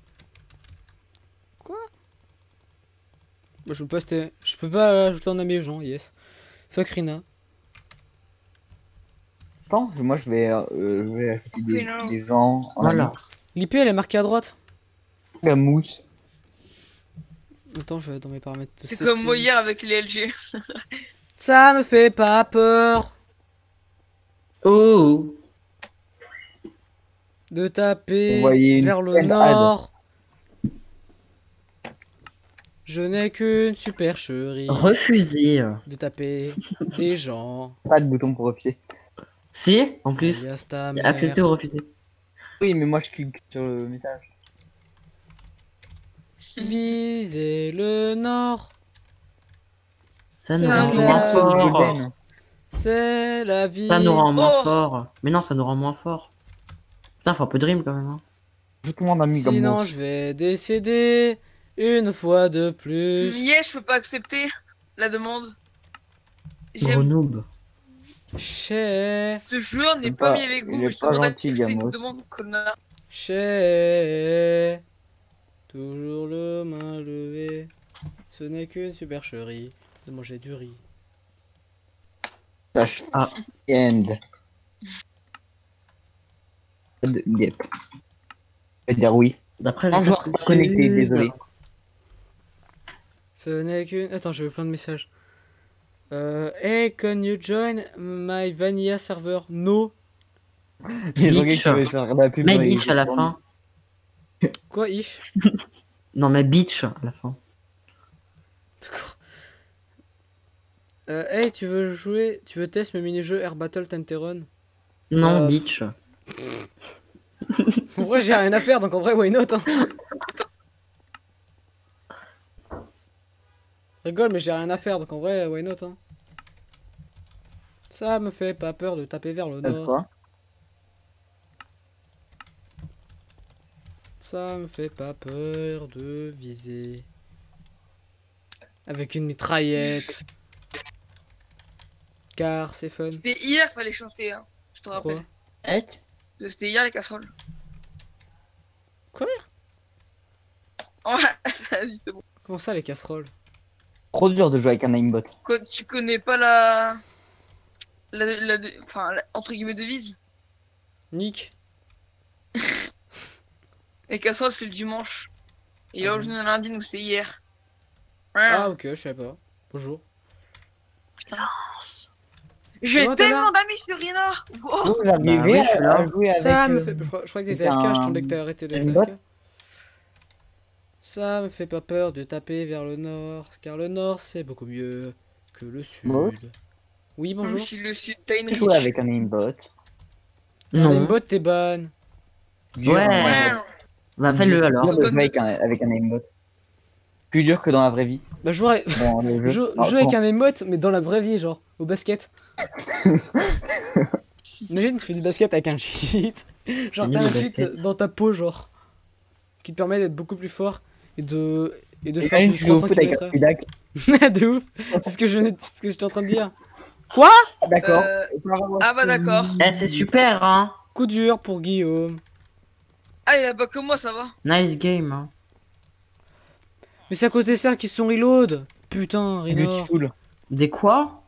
Bah, je peux pas, c'était- je peux pas ajouter un ami aux gens, yes. Fuck Rina. Attends, moi je vais, euh, je vais ajouter des, Oui, non. des gens... en Voilà. ami. L'I P elle est marquée à droite. La mousse. Attends, je vais dans mes paramètres. de C'est setting. comme moi hier avec les L G. Ça me fait pas peur Oh. de taper On voyait une vers le pleine nord. Je n'ai qu'une supercherie Refusé. de taper des gens. Pas de bouton pour refuser. Si, en plus. Alias ta Il y a accepter mère. ou refuser. Oui, mais moi je clique sur le message. Visez le nord. Ça Ça nous rend va. moins fort. Golden. C'est la vie. Ça nous rend moins Oh. fort. Mais non, ça nous rend moins fort. Putain, faut un peu de rime quand même. Hein. Ajoute-moi un ami comme Sinon, moi. je vais décéder une fois de plus. Yes, je peux pas accepter la demande. Gros J'aime. noob. Chez, Ce joueur n'est Il est pas pas- mis avec il vous, est mais je te pas demande gentil, d'accepter une Gamos. demande, connard. chez. Toujours le main levée. Ce n'est qu'une supercherie de manger du riz. Tâche. Ah. End. Yep. Je vais dire oui. D'après Un les joueur pas connecté, désolé. Ce n'est qu'une. Attends, j'ai eu plein de messages. Euh, hey, can you join my vanilla server? No. Les gens Bitch. qui veulent faire de la pub Mais dans les- bitch à la fin. Quoi, Ish? Non, mais bitch à la fin. D'accord. Euh, hey, tu veux jouer? Tu veux tester mes mini-jeux Air Battle Tenteron? Non, Euh, bitch. En vrai, j'ai rien à faire, donc en vrai, why not? Hein. Rigole, mais j'ai rien à faire, donc en vrai, why not? Hein. Ça me fait pas peur de taper vers le Euh, nord. quoi Ça me fait pas peur de viser. Avec une mitraillette. Car c'est fun. C'était hier, fallait chanter, hein. Je te rappelle. Quoi? Eh, C'était hier les casseroles. Quoi? Oh, ça dit, c'est bon. Comment ça, les casseroles? trop dur de jouer avec un aimbot. Quoi, tu connais pas la. La. la... Enfin, la... entre guillemets, devise? Nick. Les casseroles, c'est le dimanche. Et là, Ah aujourd'hui, on est lundi, donc c'est hier. Ah, ok, je savais pas. Bonjour. J'ai Comment t'es tellement là d'amis sur Rina. Wow. Vous, vous arrivez Bah oui, je suis à, là. à jouer avec... Ça me euh, fait. Je crois, je crois que avec t'étais A F K, je un- attendais que t'aies arrêté d'être aimbot. A F K. Ça me fait pas peur de taper vers le nord, car le nord c'est beaucoup mieux que le sud. Bon. Oui, Même bonjour. si le sud, t'as une jouer riche. avec un aimbot. Non. Non. bot t'es ban. Dur, Ouais. hein. Ouais. Bah fais-le alors. Dur de Bonne jouer avec un, avec un aimbot. plus dur que dans la vraie vie. Bah, jouer, Dans le jeu. jou- Ah, jouer avec bon. un émote, mais dans la vraie vie, genre, au basket. Imagine, tu fais du basket avec un cheat. Genre, C'est t'as nul, un le cheat basket. dans ta peau, genre, qui te permet d'être beaucoup plus fort et de, et de faire Imagine, du tu joues au trois cents foot avec un kilomètres Spidak. de ouf. C'est ce que je c'est ce que j'étais en train de dire. Ah, d'accord. Euh, Ah bah d'accord. Eh, c'est super, hein. Coup dur pour Guillaume. Ah, il a pas que moi, ça va. Nice game, hein. Mais c'est à cause des cerfs qui se sont reload. Putain, Rinor. Beautiful. Des quoi?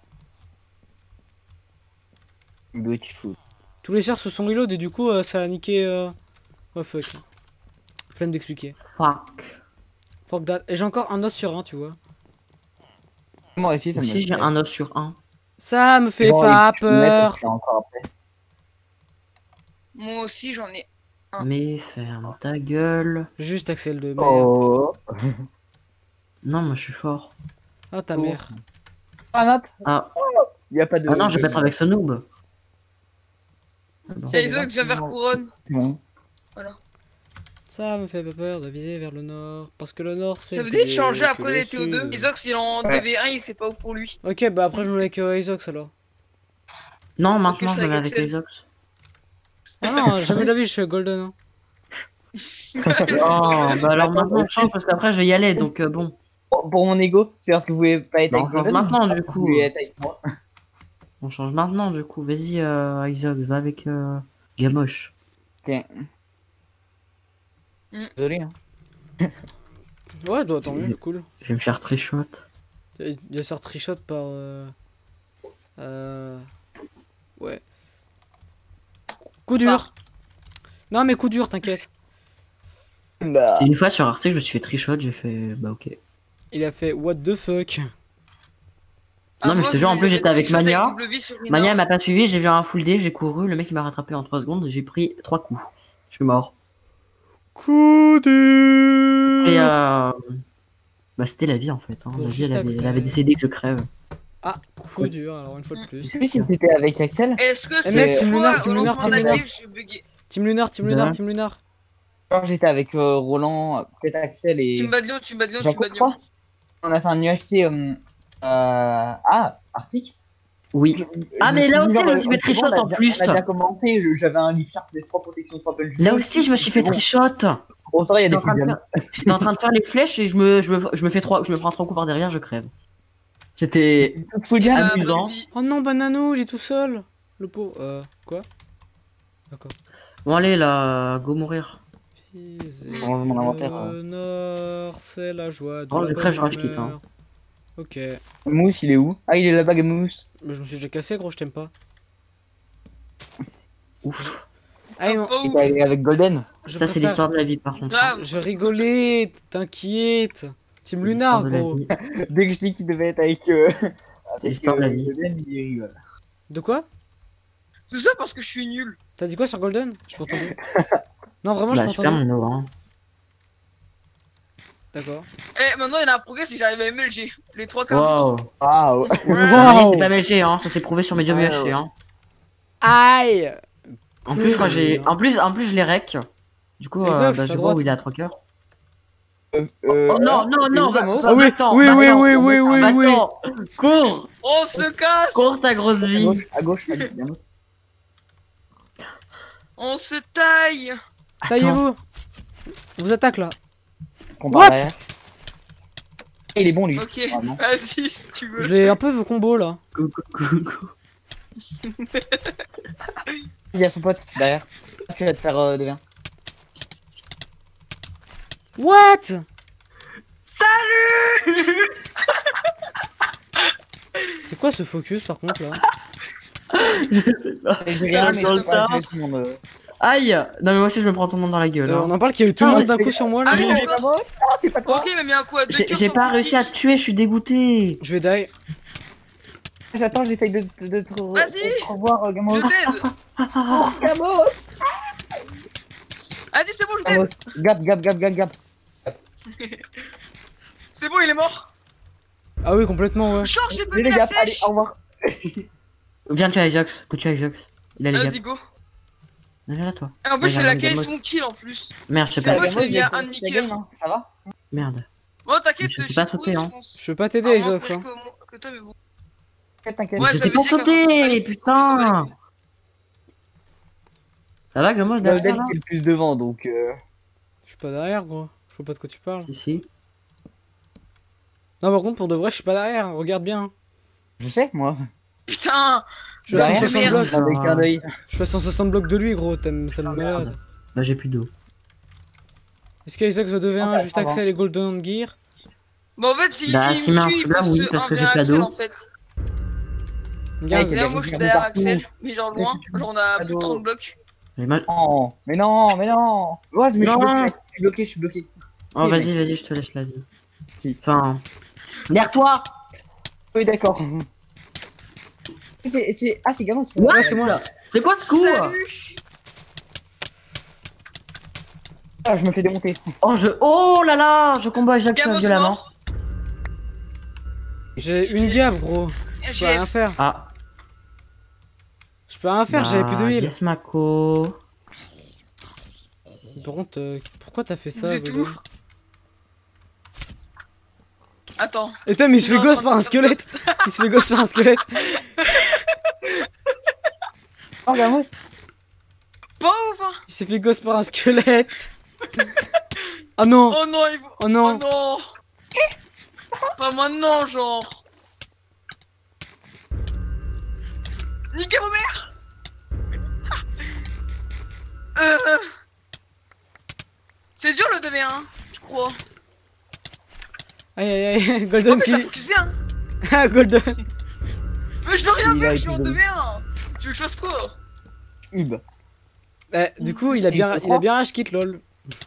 Beautiful. Tous les cerfs se sont reload et du coup, euh, ça a niqué. Euh... Oh fuck. Flemme d'expliquer. Fuck. Fuck that. Et j'ai encore un os sur un, tu vois. Moi aussi, ça me Si j'ai un os sur un. Ça me fait Bon, pas et tu peux mettre, peur. c'est encore après. Moi aussi, j'en ai. Ah. Mais ferme ta gueule. Juste Axel de merde. Oh. Non, moi je suis fort. Ah ta Oh. mère. Ah, map. Ah, Il y a pas de. ah non, je vais pas être avec ce noob. C'est Isaac que j'avais couronne. C'est bon. Ça me fait pas peur de viser vers le nord. Parce que le nord c'est. Ça veut dire mieux changer que après le les T O deux. sud. Isaac, s'il en Ouais. devait un, il sait pas où pour lui. Ok, bah après je me mets avec euh, Isox alors. Non, maintenant je je suis vais avec avec Axel. les ox. Ah non, jamais de la vie je suis golden. Hein. Oh, bah alors maintenant je change parce qu'après je vais y aller donc euh, bon. Pour, pour mon ego, c'est parce que vous voulez pas être Bah, avec on change Golden, maintenant vous du coup. voulez être avec moi. On change maintenant du coup. Vas-y, euh, Isaac, va avec euh, Gamoche. Ok. Mm. Désolé. Hein. Ouais, bah, tant mieux, cool. Je vais me faire trichot. Il va se faire trichot par. Euh... euh, Ouais. Coup dur. Non, mais coup dur, t'inquiète. Bah. Et une fois sur Arte, je me suis fait trichot, j'ai fait bah ok. Il a fait what the fuck. Non, mais je te jure, en plus, j'étais avec Mania. Mania Mania elle m'a pas suivi, j'ai vu un full D, j'ai couru, le mec il m'a rattrapé en trois secondes, j'ai pris trois coups. Je suis mort. Coup dur. Et euh... Bah c'était la vie en fait. Hein. Bon, La vie juste elle avait, Axel. elle avait décidé que je crève. Ah, coup dur, alors une fois de Tu plus. sais si t'étais avec Axel? Est-ce que Eh, c'est mec, une Team fois, Lunar, Team au Lunar, lancement Team de la Lunar. game, j'ai bugué. Team Lunar, Team Lunar, Ouais. Team Lunar. Quand j'étais avec euh, Roland, peut-être Axel et. Tu me bats de Lyon, tu me bats de Lyon, tu me J'en bats de crois Lyon. pas. On a fait un U H C. Euh, euh, Ah, Arctique. Oui. Je- Ah, je mais me là suis dit, aussi, genre, je me suis fait c'est bon, trichot on a en bien- plus. On a bien commenté, je- j'avais un livre sharp des trois protections trois pelles. Là aussi je me suis fait Bon. trichot. Bon, ça, il y a J'étais des en, train de full faire... j'étais en train de faire les flèches et je me, je me, je me fais trois, je me prends trois coups par derrière, je crève. C'était full jam. Ah, amusant. bonne vie. Oh non, Banano, il est tout seul. Le pauvre. Euh, quoi? D'accord. Bon allez là, go mourir. Viser Change mon inventaire, le nord, c'est la joie de Oh, la je crève, je bonne rage quitte, hein. humeur. Ok. Mousse, il est où? Ah, il est là-bas, Mousse. Mais je me suis déjà cassé, gros, je t'aime pas. Ouf. Ah, non, Pas Il ouf. était avec Golden. je Ça c'est préfère- l'histoire de la vie par contre. Grave. Je rigolais, t'inquiète. Team C'est Lunar, l'histoire de la gros. vie. Dès que je dis qu'il devait être avec. Euh... avec, l'histoire de la vie. Golden, il rigole. De quoi? Tout ça parce que je suis nul. T'as dit quoi sur Golden? Je peux entendre. Non, vraiment, je Bah peux super entendre. mon hein. D'accord. Eh, maintenant il y en a un progrès si j'arrive à M L G. Les trois quarts du temps. Wow. Ah, ouais. Wow. C'est pas M L G hein, ça s'est prouvé sur Medium Ouais, U H C ouais. hein. Aïe. En plus, je crois que j'ai. Cool. En plus, en plus, je les rec. Du coup, Les euh, Ox, bah, à je vois droite. où il est à trois cœurs. Euh, Oh non, non, et non, où, va, Gamos? va, Ah oui, va-t'en, oui, oui, va-t'en, oui, oui, oui, va-t'en, oui. va-t'en. Cours, On se casse. cours ta grosse À vie. gauche, à gauche, à gauche, Gamos. On se taille. Attends, Taillez-vous. On vous attaque là. Combat What? arrière. Il est bon, lui. Ok, Vraiment. vas-y si tu veux. Je l'ai un peu vu combo là. go, go, go, go. Il y a son pote derrière. Tu vas te faire euh, des liens. What? Salut. C'est quoi ce focus par contre là? Je sais pas. Et j'ai rien, mais dans je le peux pas tas. tuer tout le monde. euh. Aïe. Non mais moi aussi je me prends ton nom dans la gueule. Euh, hein. on en parle qu'il y a eu tout le Ah, monde mais d'un c'est- coup sur moi là. Ah, Ah, mais c'est Gamos. Ah, c'est pas toi. Ok, mais il y a un coup à deux J'ai cœurs j'ai sur pas le réussi à te critique. tuer, je suis dégoûté. Je vais die. J'attends, j'essaye de, de, de te re- Vas-y. de te revoir, euh, Gamos. Je t'aide. Oh, Gamos. Vas-y, c'est bon, je Gamos. t'aide. Gap, gap, gap, gap, gap. C'est bon, il est mort. Ah oui, complètement, ouais. Change, j'ai Allez, bugué les la gars, allez, flèche. au revoir. Viens tuer Ajax, go tuer Ajax. Il a les gars. Vas-y, go. Viens là toi. Et en plus, Ouais, c'est la Gamos, case Gamos. mon kill en plus. Merde, je sais C'est pas. moi Gamos, qui l'ai mis à il est- un demi la cœur. game, hein. Ça va? Merde. Bon, t'inquiète, Je je sais suis pas pourri, sauter, je hein. pense. Je peux pas t'aider, Ah, les moins ox. pourri Hein. que, que toi, mais bon. T'inquiète, t'inquiète. Ouais, je ça sais veut pas dire qu'en- sauter, allez, c'est cool, ça va aller. putain. Ça va, Glomo, je derrière Golden là? qui est le plus devant, donc... Euh... Je suis pas derrière, gros. Je vois pas de quoi tu parles. Si, si. Non, par contre, pour de vrai, je suis pas derrière. hein. Regarde bien. Je sais, moi. Putain. Je suis à Derrière, cent soixante merde. blocs. avec un œil. Je suis à cent soixante blocs de lui, gros. T'aimes ça me Merde. malade. Bah, j'ai plus d'eau. Est-ce qu'Isaac va deux v un Ah, juste ça va. Axel et Golden Gear? Bon, en fait, si Bah, il si me mais un tue, il soudain, peut oui, se parce que un v j'ai un pas Axel d'eau. en fait. Regarde. Ouais, Et là, des moi, je suis rivières derrière partout. Axel, mais genre loin. Genre, on a plus de trente blocs. J'ai mal. Non, mais non, mais non. Ouais, mais je suis Non. bloqué, je suis bloqué, je suis bloqué. Oh, Oui, vas-y, vas-y, je te laisse la vie. Si. Enfin. Derrière toi! Oui, d'accord. C'est- c'est- Ah, c'est gamin, c'est Ouais, c'est moi. C'est quoi ce coup? Salut. Ah, je me fais démonter. Oh, je. Oh là là! Je combat Jacques Gamos violemment. mort. J'ai une gap, gros. Je peux J'ai rien faire. Ah. Je peux rien faire, j'avais plus de heal. Yes, Mako. Par contre, euh, pourquoi t'as fait Vous ça, êtes Golden? où? Attends. Et putain, mais il se fait Non, gosse non, par un non, squelette. Il se fait gosse par un squelette. Oh, gamin. Pas ouf, hein. Il s'est fait gosse par un squelette. Ah non. Oh non, il faut... Oh Oh non. non. Pas maintenant, genre. Niquez vos mères. euh... C'est dur le deux v un, je crois. Aïe aïe aïe. Oh Golden mais ça qui. focus bien. Ah, Golden. Mais je veux rien Il faire, a je suis en été deux v un. Tu veux que je fasse quoi? Hub. Eh, du coup, il a bien, il a bien rage kit, lol.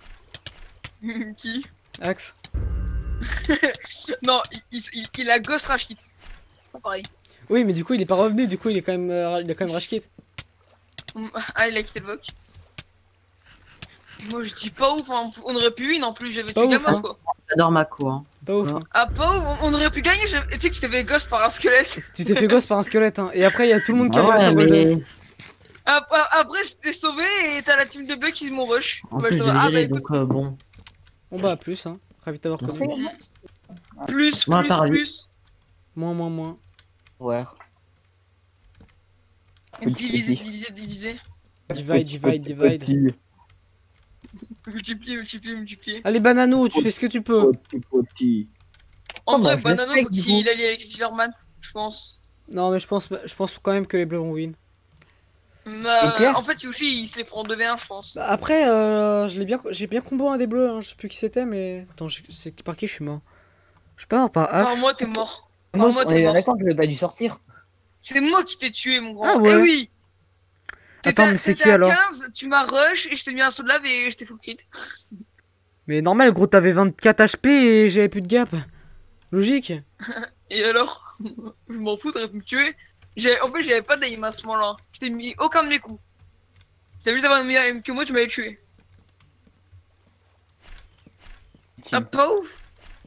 Qui? Axe. Non, il, il, il, il a Ghost Rage Kit. Pas pareil. Oui, mais du coup, il est pas revenu. Du coup, il est quand même, euh, il a quand même rage kit. Ah, il a quitté le boc. Moi je dis pas ouf, hein. On aurait pu win en plus, j'avais Pas tué ouf, Gamos hein. quoi. J'adore Mako, hein. Pas ouf. Ouais. hein. Ah, pas ouf, on- on aurait pu gagner, je- tu sais que tu t'es fait Ghost par un squelette. Tu t'es fait gosse par un squelette, hein. Et après, il y a tout le monde qui a Ah joué ouais, sur Golden. mais. Après, après t'es sauvé et t'as la team de Buck qui m'ont rush. En Bah, plus, je je te- l'ai ah, bah viré, écoute, donc euh, bon. On bat plus, hein. Ravi de t'avoir Merci. connu. plus, Moi, plus, pareil. plus. Moins, moins, moins. Ouais. Diviser, diviser, diviser. Divide, divide, divide. Petit, Multiplier, multiplier, multiplier. Allez, Banano, tu fais ce que tu peux. petit, petit. En Oh, vrai, bah, je Banano, respecte, faut du qu'il coup. allie avec Steelerman, je pense. Non, mais je pense, je pense quand même que les bleus vont win. Bah, C'est clair. en fait, Yuji il se les prend en deux v un, je pense. Bah, après, euh, je l'ai bien, j'ai bien combo un des bleus. Hein. Je sais plus qui c'était, mais attends, je- c'est par qui je suis mort. Je sais pas, par Par Axe. moi, t'es mort. Moi, moi, on t'es est mort. d'accord que j'avais pas dû sortir. C'est moi qui t'ai tué, mon grand. Ah ouais. Eh oui. T'étais Attends, à- mais c'est t'étais qui, à alors quinze, tu m'as rush et je t'ai mis un saut de lave et je t'ai full crit. Mais normal, gros, t'avais vingt-quatre H P et j'avais plus de gap. Logique. Et alors? Je m'en fous, t'aurais pu me tuer. J'ai- En plus, j'avais pas d'aim à ce moment-là. Je t'ai mis aucun de mes coups. C'est juste d'avoir une meilleure aim que moi, tu m'avais tué. Ah, pas ouf.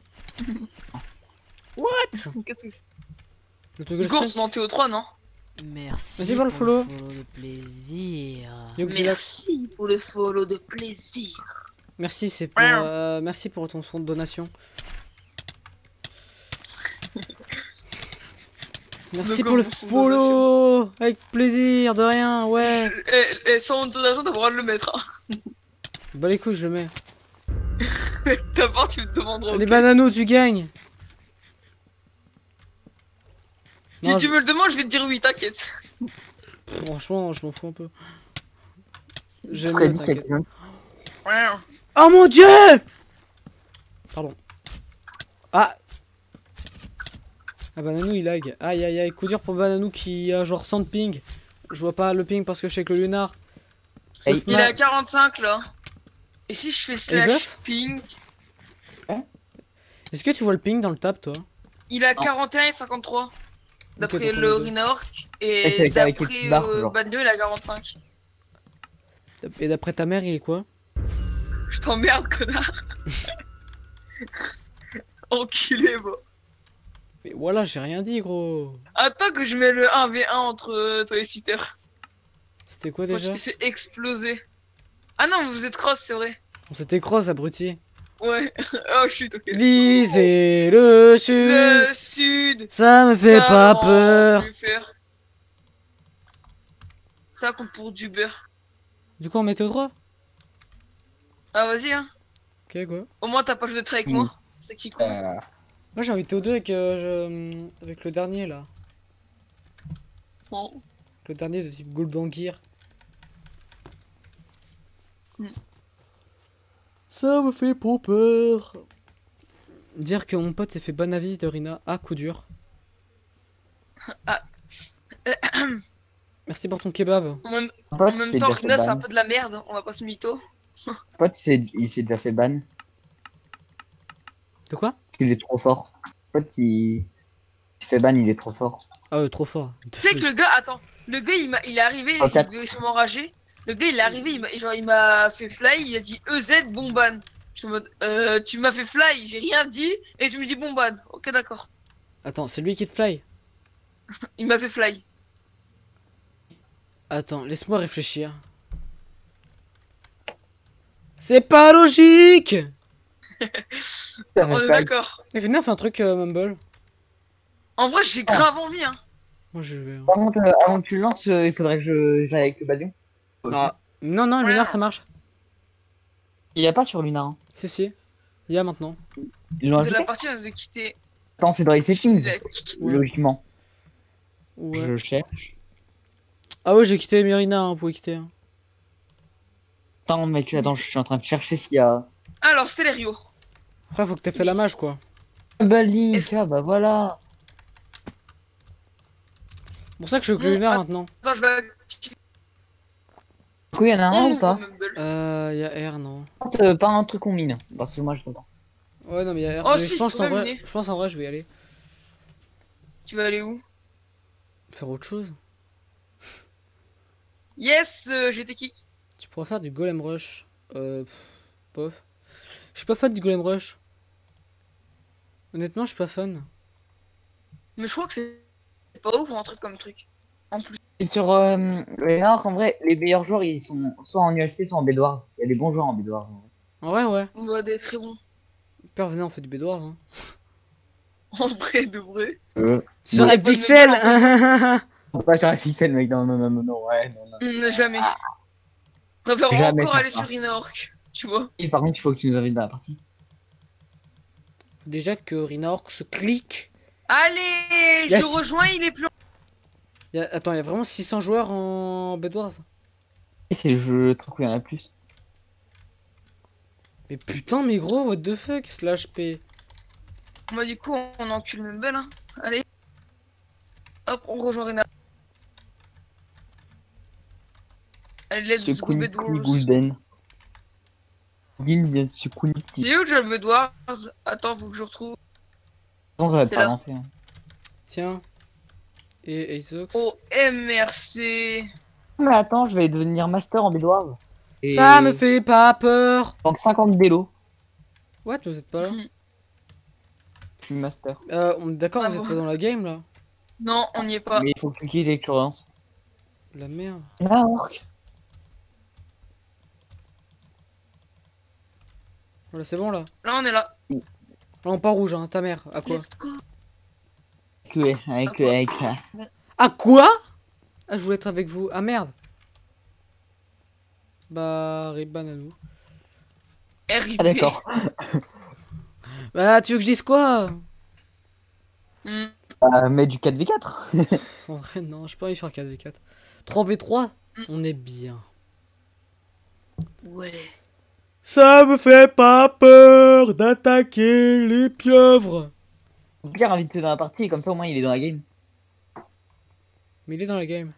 What? Qu'est-ce que Le toggle Course, strike. non, t'es au trois, non? Merci Vas-y, voir le pour follow. de plaisir. Yo, Xilax. Merci pour le follow de plaisir. Merci, c'est pour, euh, merci pour ton son de donation. Merci Le pour le comment son follow. Avec plaisir, de rien, ouais. Et, et sans ton argent, t'as pas le droit de le mettre. Hein. Bah les couilles, je le mets. T'as peur, tu me demanderas. Les ok. bananos, tu gagnes. Si Non, tu je- me le demandes, je vais te dire oui, t'inquiète. Franchement, je m'en fous un peu. J'aime Freddy bien, qui a t'inquiète. quelqu'un. Oh mon dieu! Pardon. Ah! Ah, Bananou il lag. Aïe aïe aïe, coup dur pour Bananou qui a genre cent de ping. Je vois pas le ping parce que je sais que le lunar. Sauf Hey, Il ma- est à quarante-cinq là. Et si je fais slash Ezert ping, Est-ce que tu vois le ping dans le tab toi? il a Non. quarante et un et cinquante-trois. D'après donc on le est deux. Rhinork. Et c'est Et avec- avec les d'après petites barres, euh, genre. Bandio, il a quarante-cinq. Et d'après ta mère, il est quoi? Je t'emmerde, connard. Enculé, moi. Mais voilà, j'ai rien dit gros. Attends que je mets le un v un entre euh, toi et Sutter. C'était quoi Quand tu déjà? t'es fait exploser. Ah non, vous êtes cross, c'est vrai. On s'était cross abruti. Ouais. Oh chut, ok. Visez le sud. Le sud. Ça me fait Ça, pas non, peur. je vais faire. Ça compte pour du beurre. Du coup, on mettait au droit. Ah, vas-y, hein. Ok, quoi. Au moins, t'as pas joué de trait avec Mm. moi. C'est qui cool. Euh, Moi, j'ai envie de T O deux avec, euh, je- avec le dernier, là. Bon. Le dernier de type Golden Gear. Hmm. Ça me fait pas peur. Dire que mon pote s'est fait bon avis de Rina à coup dur. Ah. Merci pour ton kebab. En même, mon en pote, même c'est temps, déjà fait Rina, c'est un ban. peu de la merde. On va pas se mytho. Mon pote, c'est- il s'est déjà fait ban. De quoi? Il est trop fort. Mon pote, il... il se fait ban, il est trop fort. Ah ouais, trop fort. Tu sais que le gars, attends, le gars il, m'a- il est arrivé, Oh, il quatre. devait sûrement enragé. Le gars il est arrivé, il m'a genre, il m'a fait fly, il a dit E Z bomban. Je suis en mode, euh, tu m'as fait fly, j'ai rien dit, et tu me dis bomban. Ok, d'accord. Attends, c'est lui qui te fly? Il m'a fait fly. Attends, laisse-moi réfléchir. C'est pas logique! On est d'accord. Mais venez, on fait un truc, euh, Mumble. En vrai, j'ai grave envie, hein. Moi, je vais. hein. Par contre, euh, avant que tu le lances, euh, il faudrait que je j'aille avec le badion. Ah, non, non, Ouais. Lunar, ça marche. Il y a pas sur Lunar. Hein. Si, si. Il y a maintenant. Ils l'ont De ajouté. la partie, on a quitter. Attends, c'est dans les settings. Ouais. Logiquement. Ouais. Je cherche. Ah ouais, j'ai quitté Mérina, hein, vous pouvez quitter. hein. Attends, mec, attends, je suis en train de chercher s'il y a. Alors, Célério. Après, faut que t'aies fait la mage, quoi. Bah, Link, ah bah voilà. C'est pour ça que je veux que Bon, Lunar att- maintenant. Attends, je vais activer. Du coup, il y en a un On ou ouvre pas Mumble. Euh, y a R, non. euh, Pas un truc qu'on mine. Parce que moi, je t'entends. Ouais, non, mais y a R. Oh, mais si, je pense je peux en vrai, miner. je pense en vrai, je vais y aller. Tu vas aller où? Faire autre chose. Yes, euh, j'ai été kick. Tu pourrais faire du Golem Rush. Euh, pff, bof. Je suis pas fan du Golem Rush. Honnêtement, je suis pas fan. Mais je crois que c'est pas ouf un truc comme truc. En plus. Et sur euh, Lunar, en vrai, les meilleurs joueurs, ils sont soit en U H C, soit en Bedwars. Il y a des bons joueurs en Bedwars. En vrai. En vrai, ouais. On va des très bons. Père, venez, on fait du Bédouard. Hein. En vrai, de vrai. Euh, Sur Ouais. la pixel. Faut pas sur la ficelle, mec. Non, non, non, non, non, ouais, non, non. Hum, jamais. Je préfère Jamais encore faire aller ça. sur Inaork. Tu vois. Et par contre, il faut que tu nous invites dans la partie. Déjà que Rina Orc se clique. Allez, Yes. je rejoins, il est plus. Y a... Attends, il y a vraiment six cents joueurs en Bedwars. Et c'est le jeu, le truc où il y en a plus. Mais putain, mais gros, what the fuck, slash P. Moi, du coup, on encule Mumble. Hein. Allez. Hop, on rejoint Rina. Allez, let's Ce go Kuni Bedwars. Golden. Guild, ce Kuni petit. C'est où déjà le Bedwars? Attends, faut que je retrouve. Ça va C'est pas là. avancer. Hein. Tiens. Et Azox. Oh, M R C. Mais attends, je vais devenir master en Bedwars. Et... Ça me fait pas peur. Donc cinquante délos. What, vous êtes pas là? Je suis master. Euh, on est d'accord, Ah vous êtes bon. pas dans la game là? Non, on n'y est pas. Mais il faut que tu quittes et que tu relances. La merde. Ah, orc. Voilà, c'est bon là. Là, on est là. Là, on part rouge, hein, ta mère. À quoi? Let's go. Avec, avec, avec, avec. À quoi? Ah, je voulais être avec vous. Ah merde. Bah, Riban à nous. R I P. Ah d'accord. Bah, tu veux que je dise quoi? Hmm. Euh, mais du quatre v quatre. En vrai, non, j'ai pas envie de faire quatre v quatre. trois v trois, Mm. on est bien. Ouais. Ça me fait pas peur d'attaquer les pieuvres. Pierre invite-le dans la partie et comme ça au moins il est dans la game. Mais il est dans la game.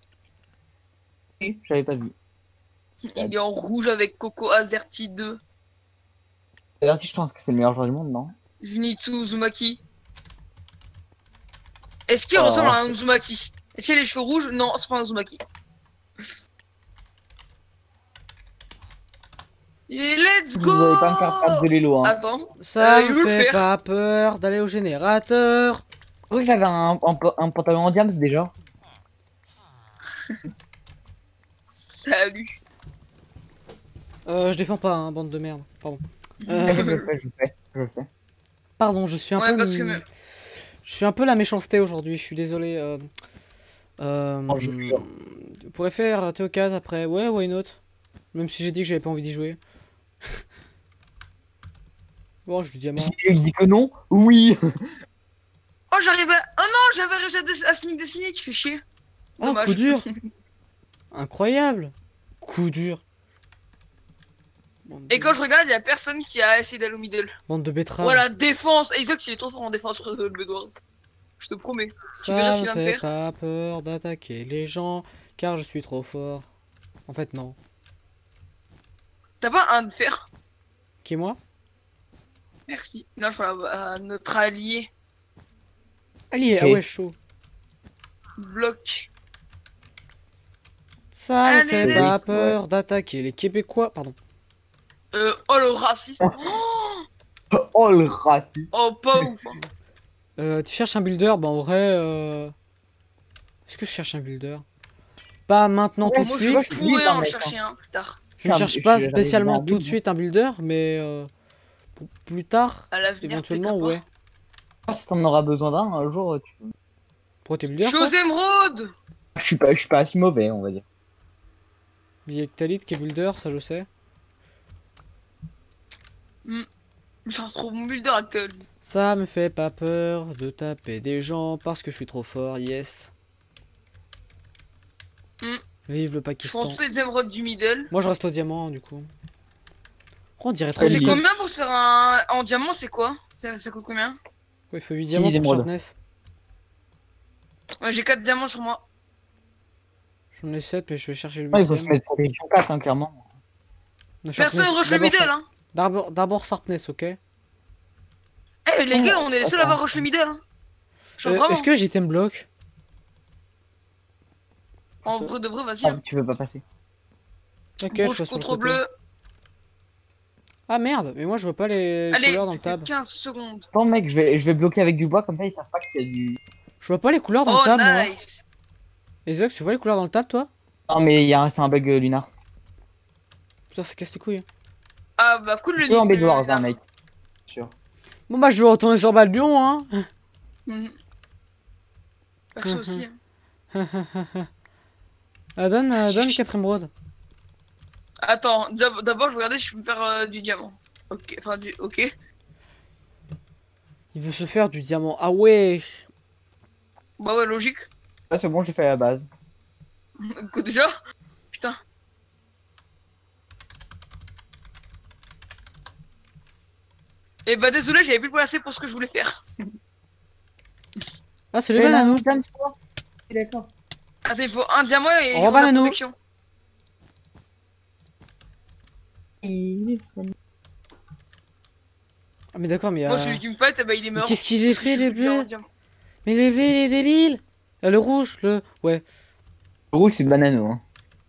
Oui, j'avais pas vu. Il est en rouge avec Coco Azerty deux. D'ailleurs, je pense que c'est le meilleur joueur du monde, non? Zenitsu Uzumaki. Est-ce qu'il Oh, ressemble à un c'est- Uzumaki? Est-ce qu'il a les cheveux rouges? Non, c'est pas un Uzumaki. Et let's go! Vous allez pas me faire perdre de l'élo, hein. Attends. Ça Euh, il me veut le fait faire. pas peur d'aller au générateur. Je crois que j'avais un, un, un pantalon en diams déjà. Salut. Euh, je défends pas, hein, bande de merde. Pardon. Euh, Je le fais, je le fais, je le fais. pardon, je suis un Ouais, peu... parce que- Je suis un peu la méchanceté aujourd'hui, je suis désolé. Euh... Euh... Oh, je jure. Tu pourrais faire T O quatre après. Ouais, why not? Même si j'ai dit que j'avais pas envie d'y jouer. Bon, je lui diamant. Si il dit que non, oui. Oh, j'arrivais. Oh non, j'avais réussi à, des- à sneak des sneaks, fais chier. Ah, Dommage. coup dur. Incroyable. Coup dur. Bande Et de- quand je regarde, y a personne qui a essayé d'aller au middle. Bande de betteraves. Voilà, défense. Isaac, il est trop fort en défense sur le Bedwars. Je te promets. Tu verras Ça ce me qu'il vient de fait faire. pas peur d'attaquer les gens, car je suis trop fort. En fait, non. T'as pas un de fer? Qui est moi? Merci. Non, je parle à notre allié. Allié, ah Ok. ouais, chaud. Bloc. Ça me Allez, fait les- pas peur d'attaquer les Québécois. Pardon. Euh, oh le raciste. Oh, Oh le raciste. oh pas ouf. Hein. Euh, tu cherches un builder? Bah, en vrai. Euh... Est-ce que je cherche un builder? Pas maintenant tout Ouais, de Moi, je, suite. je je pourrais lis, en hein, chercher un plus tard. Je ne Putain, cherche je- pas j'arrive spécialement à un tout de build. suite un builder, mais euh, pour plus tard, À l'avenir, éventuellement, peut-être ouais. pas. Si t'en auras besoin d'un un jour, tu... Pourquoi t'es builder? Chose émeraude. je suis pas, je suis pas si mauvais, on va dire. Il y a Khalid qui est builder, ça je sais. J'ai un trop bon builder actuel. Ça me fait pas peur de taper des gens parce que je suis trop fort, yes. Hmm. Vive le Je prends Pakistan. toutes les émeraudes du middle. Moi je reste au diamant du coup. Oh, on dirait trop Très C'est des bien. coffres. combien pour se faire un. En diamant, c'est quoi ça, ça coûte combien? Ouais, il faut huit Six diamants pour émeraudes. sharpness. Ouais, j'ai quatre diamants sur moi. J'en ai sept mais je vais chercher le Ouais, il faut se huitième. mettre protection quatre, hein, clairement. Non, Personne sharpness, rush le d'abord middle, sharp- hein. D'abord d'abord sharpness, ok. Eh, les gars, on est les seuls à avoir Attends. rush le middle, hein. Genre Euh, vraiment. Est-ce que j'étais bloc? En vrai de vrai, vas-y. Ah, Hein. tu veux pas passer. Ok, je Rouge passe sur le contre côté. bleu. Ah merde, mais moi je vois pas les Allez, couleurs dans le plus que tab. quinze secondes. Attends, mec, je vais, je vais bloquer avec du bois, comme ça ils savent pas qu'il y a du. Je vois pas les couleurs dans Oh, le tab, moi. nice. Et Zox, tu vois les couleurs dans le tab, toi? Non, mais il y a un- c'est un bug euh, lunar. Putain, ça casse tes couilles. Ah, bah, cool le Tu peux en nick, Bedwars, euh, hein, mec. Sûr. Bon bah je vais retourner sur Balbion, hein. Mhm. Perso Mhm. aussi. Hein. Ah, donne, euh, donne quatre émeraudes. Attends, d'ab- d'abord, je vais regarder si je peux me faire euh, du diamant. Ok, enfin, du. Ok. Il veut se faire du diamant. Ah ouais. Bah, ouais, logique. Là, c'est bon, j'ai fait la base. Écoute, déjà. Putain. Et bah, désolé, j'avais plus le placé pour ce que je voulais faire. Ah, c'est le Eh, banano. non, calme, c'est toi. D'accord. Attends, il faut un diamant et Au j'ai revoir, besoin de Nano. protection. Ah, mais d'accord, mais. Moi, euh, celui qui me fight, eh bah, il est mais mort. qu'est-ce qu'il a Parce que fait, je les suis plus en bleus? diamant. Mais les bleus, les débiles. Ah, le rouge, le. Ouais. Le rouge, c'est le banano. Hein.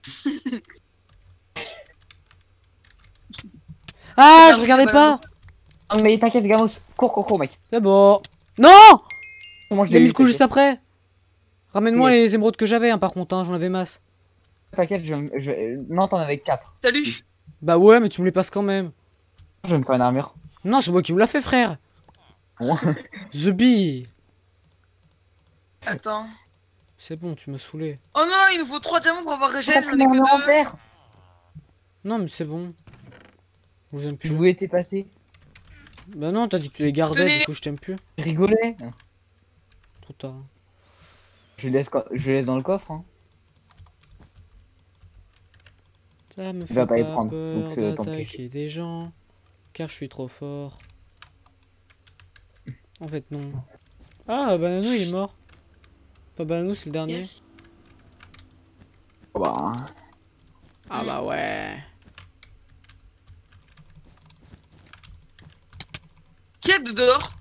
Ah, C'est je un regardais truc de banano. pas. Non, mais t'inquiète, Gamos. Cours, cours, cours, mec. C'est bon. Non. Moi, je Il a l'ai mis eu. le coup juste après. Ramène-moi Oui. les émeraudes que j'avais, hein, par contre, hein, j'en avais masse. T'inquiète, je, vais- je... vais- Non, t'en avais quatre. Salut. Bah ouais, mais tu me les passes quand même. Je vais me faire une armure. Non, c'est moi qui me l'a fait, frère. Bon. The Bee. Attends. C'est bon, tu m'as saoulé. Oh non, il nous faut trois diamants pour avoir J'ai régène. pris J'en ai mon que deux. inventaire. Non, mais c'est bon. Je vous aime Je plus. voulais t'es passé. Bah non, t'as dit que tu les gardais, Tenez. du coup je t'aime plus. Je rigolais. Trop tard. Je laisse, co- je laisse dans le coffre. Hein. Ça me Il fait va pas, pas y prendre, peur donc, euh, tant pis. d'attaquer des gens, car je suis trop fort. En fait, non. Ah, Banano, il est mort. Pas Banano, c'est le dernier. Yes. Oh, bah, hein. Ah bah ouais. Qui est de dehors?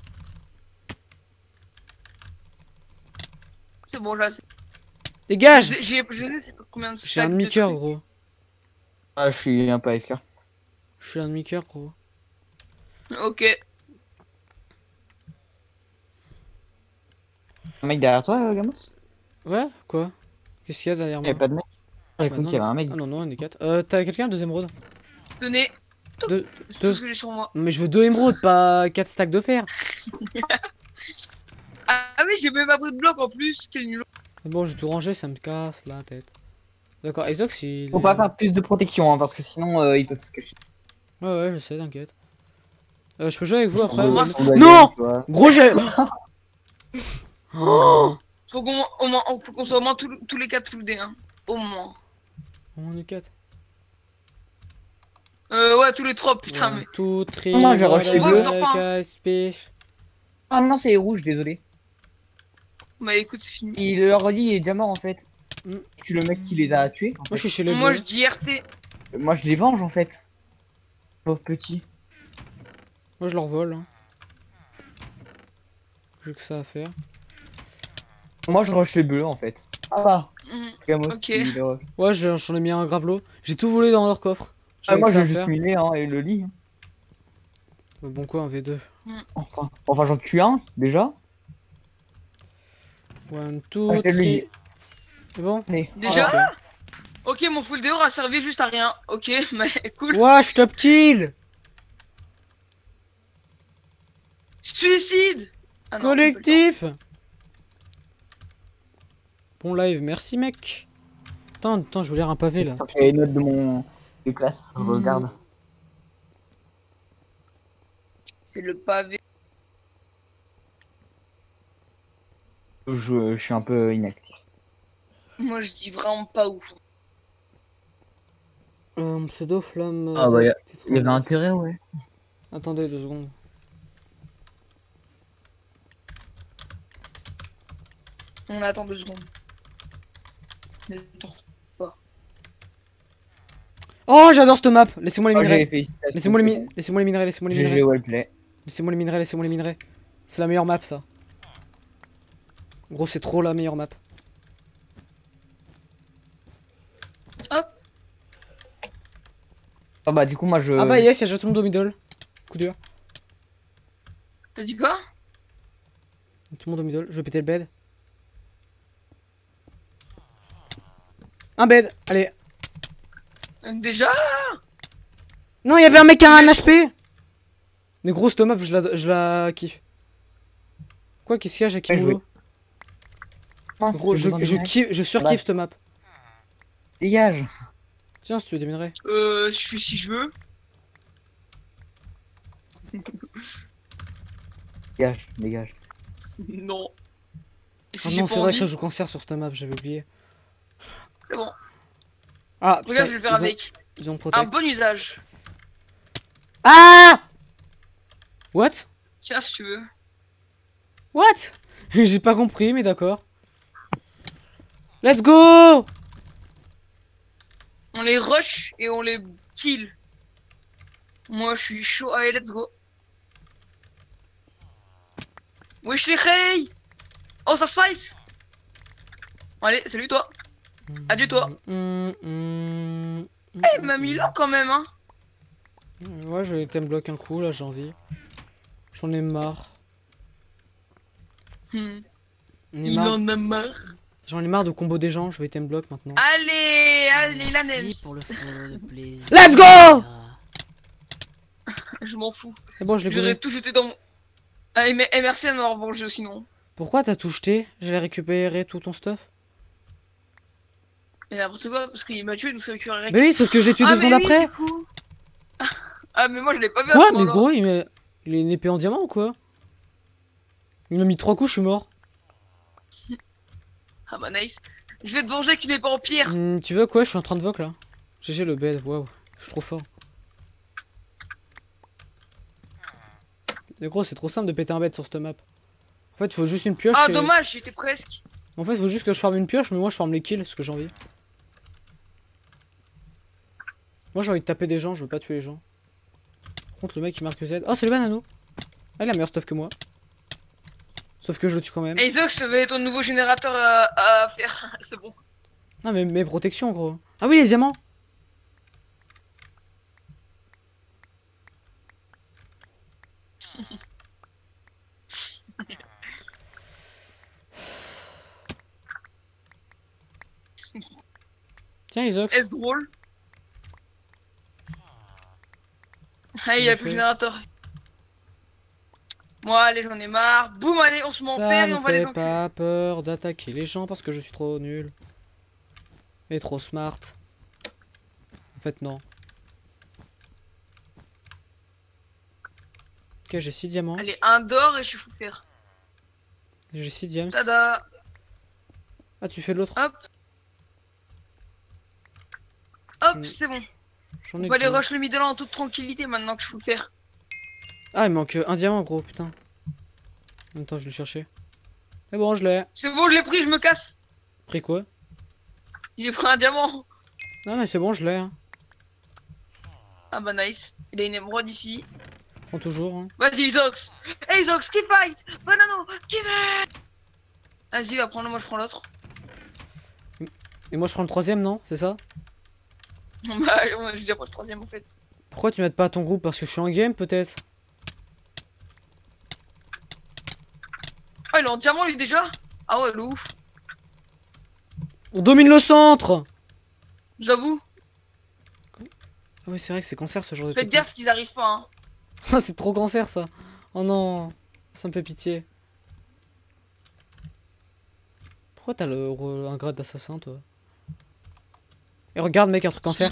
C'est bon, là. c'est- Dégage. J'ai j'ai- je ne sais pas combien de J'ai un stacks de demi-cœur, trucs. gros. Ah, je suis un peu A F K. Je suis un demi-cœur, gros. Ok. Un mec derrière toi, euh, Gamos? Ouais, quoi? Qu'est-ce qu'il y a derrière Il moi? y avait pas de mec. J'ai Bah cru qu'il y avait un mec. Ah non, non, on est quatre. Euh, t'as quelqu'un, deuxième road? Tenez. Deux, C'est deux. tout ce que j'ai sur moi. Mais je veux deux émeraudes, pas quatre stacks de fer. Ah, ah oui, j'ai même abri de bloc en plus. Quel nul. C'est bon, j'ai tout rangé, ça me casse la tête. D'accord, Exox, il. Faut est- pas faire plus de protection, hein, parce que sinon euh, ils peuvent se cacher. Ouais, ouais, je sais, t'inquiète. Euh, je peux jouer avec vous après. Ils ouais. sont de Non tu vois. Gros, j'ai. Oh Faut qu'on au moins, faut qu'on soit au moins tous, tous les quatre full D. Hein. Au moins. On est quatre. Euh, ouais, tous les trois, putain, One, mais. two, three, Non, je vais rusher voilà, bleu. like I speak. Ah non, c'est les rouges, désolé. Bah écoute, c'est fini. Il leur dit il est déjà mort en fait. Mm. Tu le mec qui les a tués. En Moi, je fait. suis chez les Moi, bleus. je dis R T. Moi je les venge en fait. Pauvre petit. Moi, je leur vole. Hein. J'ai que ça à faire. Moi je rush les bleus en fait. Ah bah. Mm. Gamos, Ok. il, euh, Ouais, j'ai- j'en ai mis un gravelot. J'ai tout volé dans leur coffre. Ah, J'avais moi que ça j'ai à juste faire. miné hein, et le lit. hein. Bah, bon quoi, un V deux. Enfin, enfin j'en tue un déjà. One, two, Ah, c'est three. lui. C'est bon? Allez. Déjà Ah, Ok, mon full D aura a servi juste à rien. Ok, mais cool. Ouah, je top kill! Suicide Ah non, Collectif! Bon live, merci mec. Attends, attends, je voulais lire un pavé là. Ça fait les notes de mon de classe. Je Mm. regarde. c'est le pavé. Je, je suis un peu inactif. Moi, je dis vraiment pas ouf. Euh, pseudo flamme. Ah, bah, Z, y a- titre- Il y avait intérêt ouais. Attendez deux secondes. On attend deux secondes. Mais attends. Oh, j'adore cette map! Laissez-moi les Oh, j'ai minerais. félicitations, Laissez-moi les, c'est mi- laissez-moi les minerais, laissez-moi les bon. G G minerais. wellplay. Laissez-moi les minerais, laissez-moi les minerais. C'est la meilleure map ça. Gros, c'est trop la meilleure map. Ah bah du coup moi je. Ah bah yes, y'a tout le monde au middle. Coup dur. T'as dit quoi? Tout le monde au middle, je vais péter le bed. Un bed, allez. Déjà? Non, il y avait un mec qui a un H P. Mais gros, cette map, je la, je la kiffe. Quoi, qu'est-ce qu'il y a, j'ai Ouais, Kimolo? Mince, Gros, j'ai je, besoin de je, minerais. kiffe, je surkiffe cette map. Dégage. Tiens, si tu veux des minerais. Euh, je fais si je veux. Dégage, dégage. Non. Et si Ah j'ai non, pas c'est vrai que envie, ça joue cancer sur cette map, j'avais oublié. c'est bon. Ah, putain, Regarde, je vais le faire ils ont- avec. Ils ont Un protect. bon usage. Ah! What? Tiens, si tu veux. What? J'ai pas compris, mais d'accord. Let's go! On les rush et on les kill. Moi, je suis chaud. Allez, let's go. Wesh les hey! Oh, ça se fight! Allez, salut toi. Adieu toi. Mm, mm, mm, Eh, il m'a mis là quand même, hein. mm. Ouais, je vais item block un coup, là, j'ai envie. J'en ai marre. Hmm. J'en ai Il marre. en a marre. J'en ai marre de combo des gens, je vais item block maintenant. Allez, allez, la Nems. Merci pour le follow de plaisir. Let's go! Je m'en fous. C'est bon, je l'ai J'aurais volé. tout jeté dans mon. Ah, et, et merci à m'avoir vengé sinon. Pourquoi t'as tout jeté? J'allais récupérer tout ton stuff. Et n'importe quoi, parce qu'il m'a tué, donc ça récupérerait. Mais oui, sauf que je l'ai tué ah, deux mais secondes oui, après. du coup. Ah, mais moi je l'ai pas vu à Quoi? ce Mais moment-là. gros, il, m'a- il a une épée en diamant ou quoi? Il m'a mis trois coups, je suis mort. Ah bah nice. Je vais te venger avec une épée en pierre. Hmm, tu veux quoi? Je suis en train de voc là. G G le bed, waouh, je suis trop fort. Mais gros, c'est trop simple de péter un bed sur cette map. En fait, il faut juste une pioche. Ah, et- dommage, j'étais presque. En fait, il faut juste que je farme une pioche, mais moi je farme les kills, ce que j'ai envie. Moi j'ai envie de taper des gens, je veux pas tuer les gens. Par contre, le mec il marque Z. Oh, c'est le banano! Ah, il a meilleur stuff que moi. Sauf que je le tue quand même. Et Zox, ça va être ton nouveau générateur à, à faire. C'est bon. Non, mais mes protections, gros. Ah oui, les diamants! Tiens, Isox. Est-ce drôle? Ah, il y J'ai a plus fait. de générateur. Moi, allez, j'en ai marre. Boum, allez, on se met en Ça fer et me on va les fait enculer. pas peur d'attaquer les gens parce que je suis trop nul. Et trop smart. En fait, non. Ok, j'ai six diamants. Allez, un d'or et je suis fou fer. J'ai six diamants. Tada. Ah, tu fais l'autre. Hop. Hop, Mm. c'est bon. J'en On ai va aller que deux. rush le middle en toute tranquillité maintenant que je fous fer. Ah, il manque un diamant, gros, putain. En même temps, je le cherchais. Mais bon, je l'ai. C'est bon, je l'ai pris, je me casse. Pris quoi? Il est pris un diamant. Non, mais c'est bon, je l'ai. Hein. Ah bah nice. Il a une émeraude ici. Prends toujours. Hein. Vas-y, Zox. Hey, Zox, qui fight? Banano, qui veut? Vas-y, va prendre, moi je prends l'autre. Et moi, je prends le troisième, non? C'est ça? Bah, allez, ouais, je vais prendre le troisième en fait. Pourquoi tu m'aides pas à ton groupe? Parce que je suis en game, peut-être? Ah, il est en diamant lui déjà? Ah ouais, le ouf. On domine le centre! J'avoue. Ah oui, c'est vrai que c'est cancer ce genre de Faites truc. gaffe qu'ils arrivent pas, hein. Ah, c'est trop cancer ça. Oh non, ça me fait pitié. Pourquoi t'as le re- un grade d'assassin toi? Et regarde mec, un truc cancer.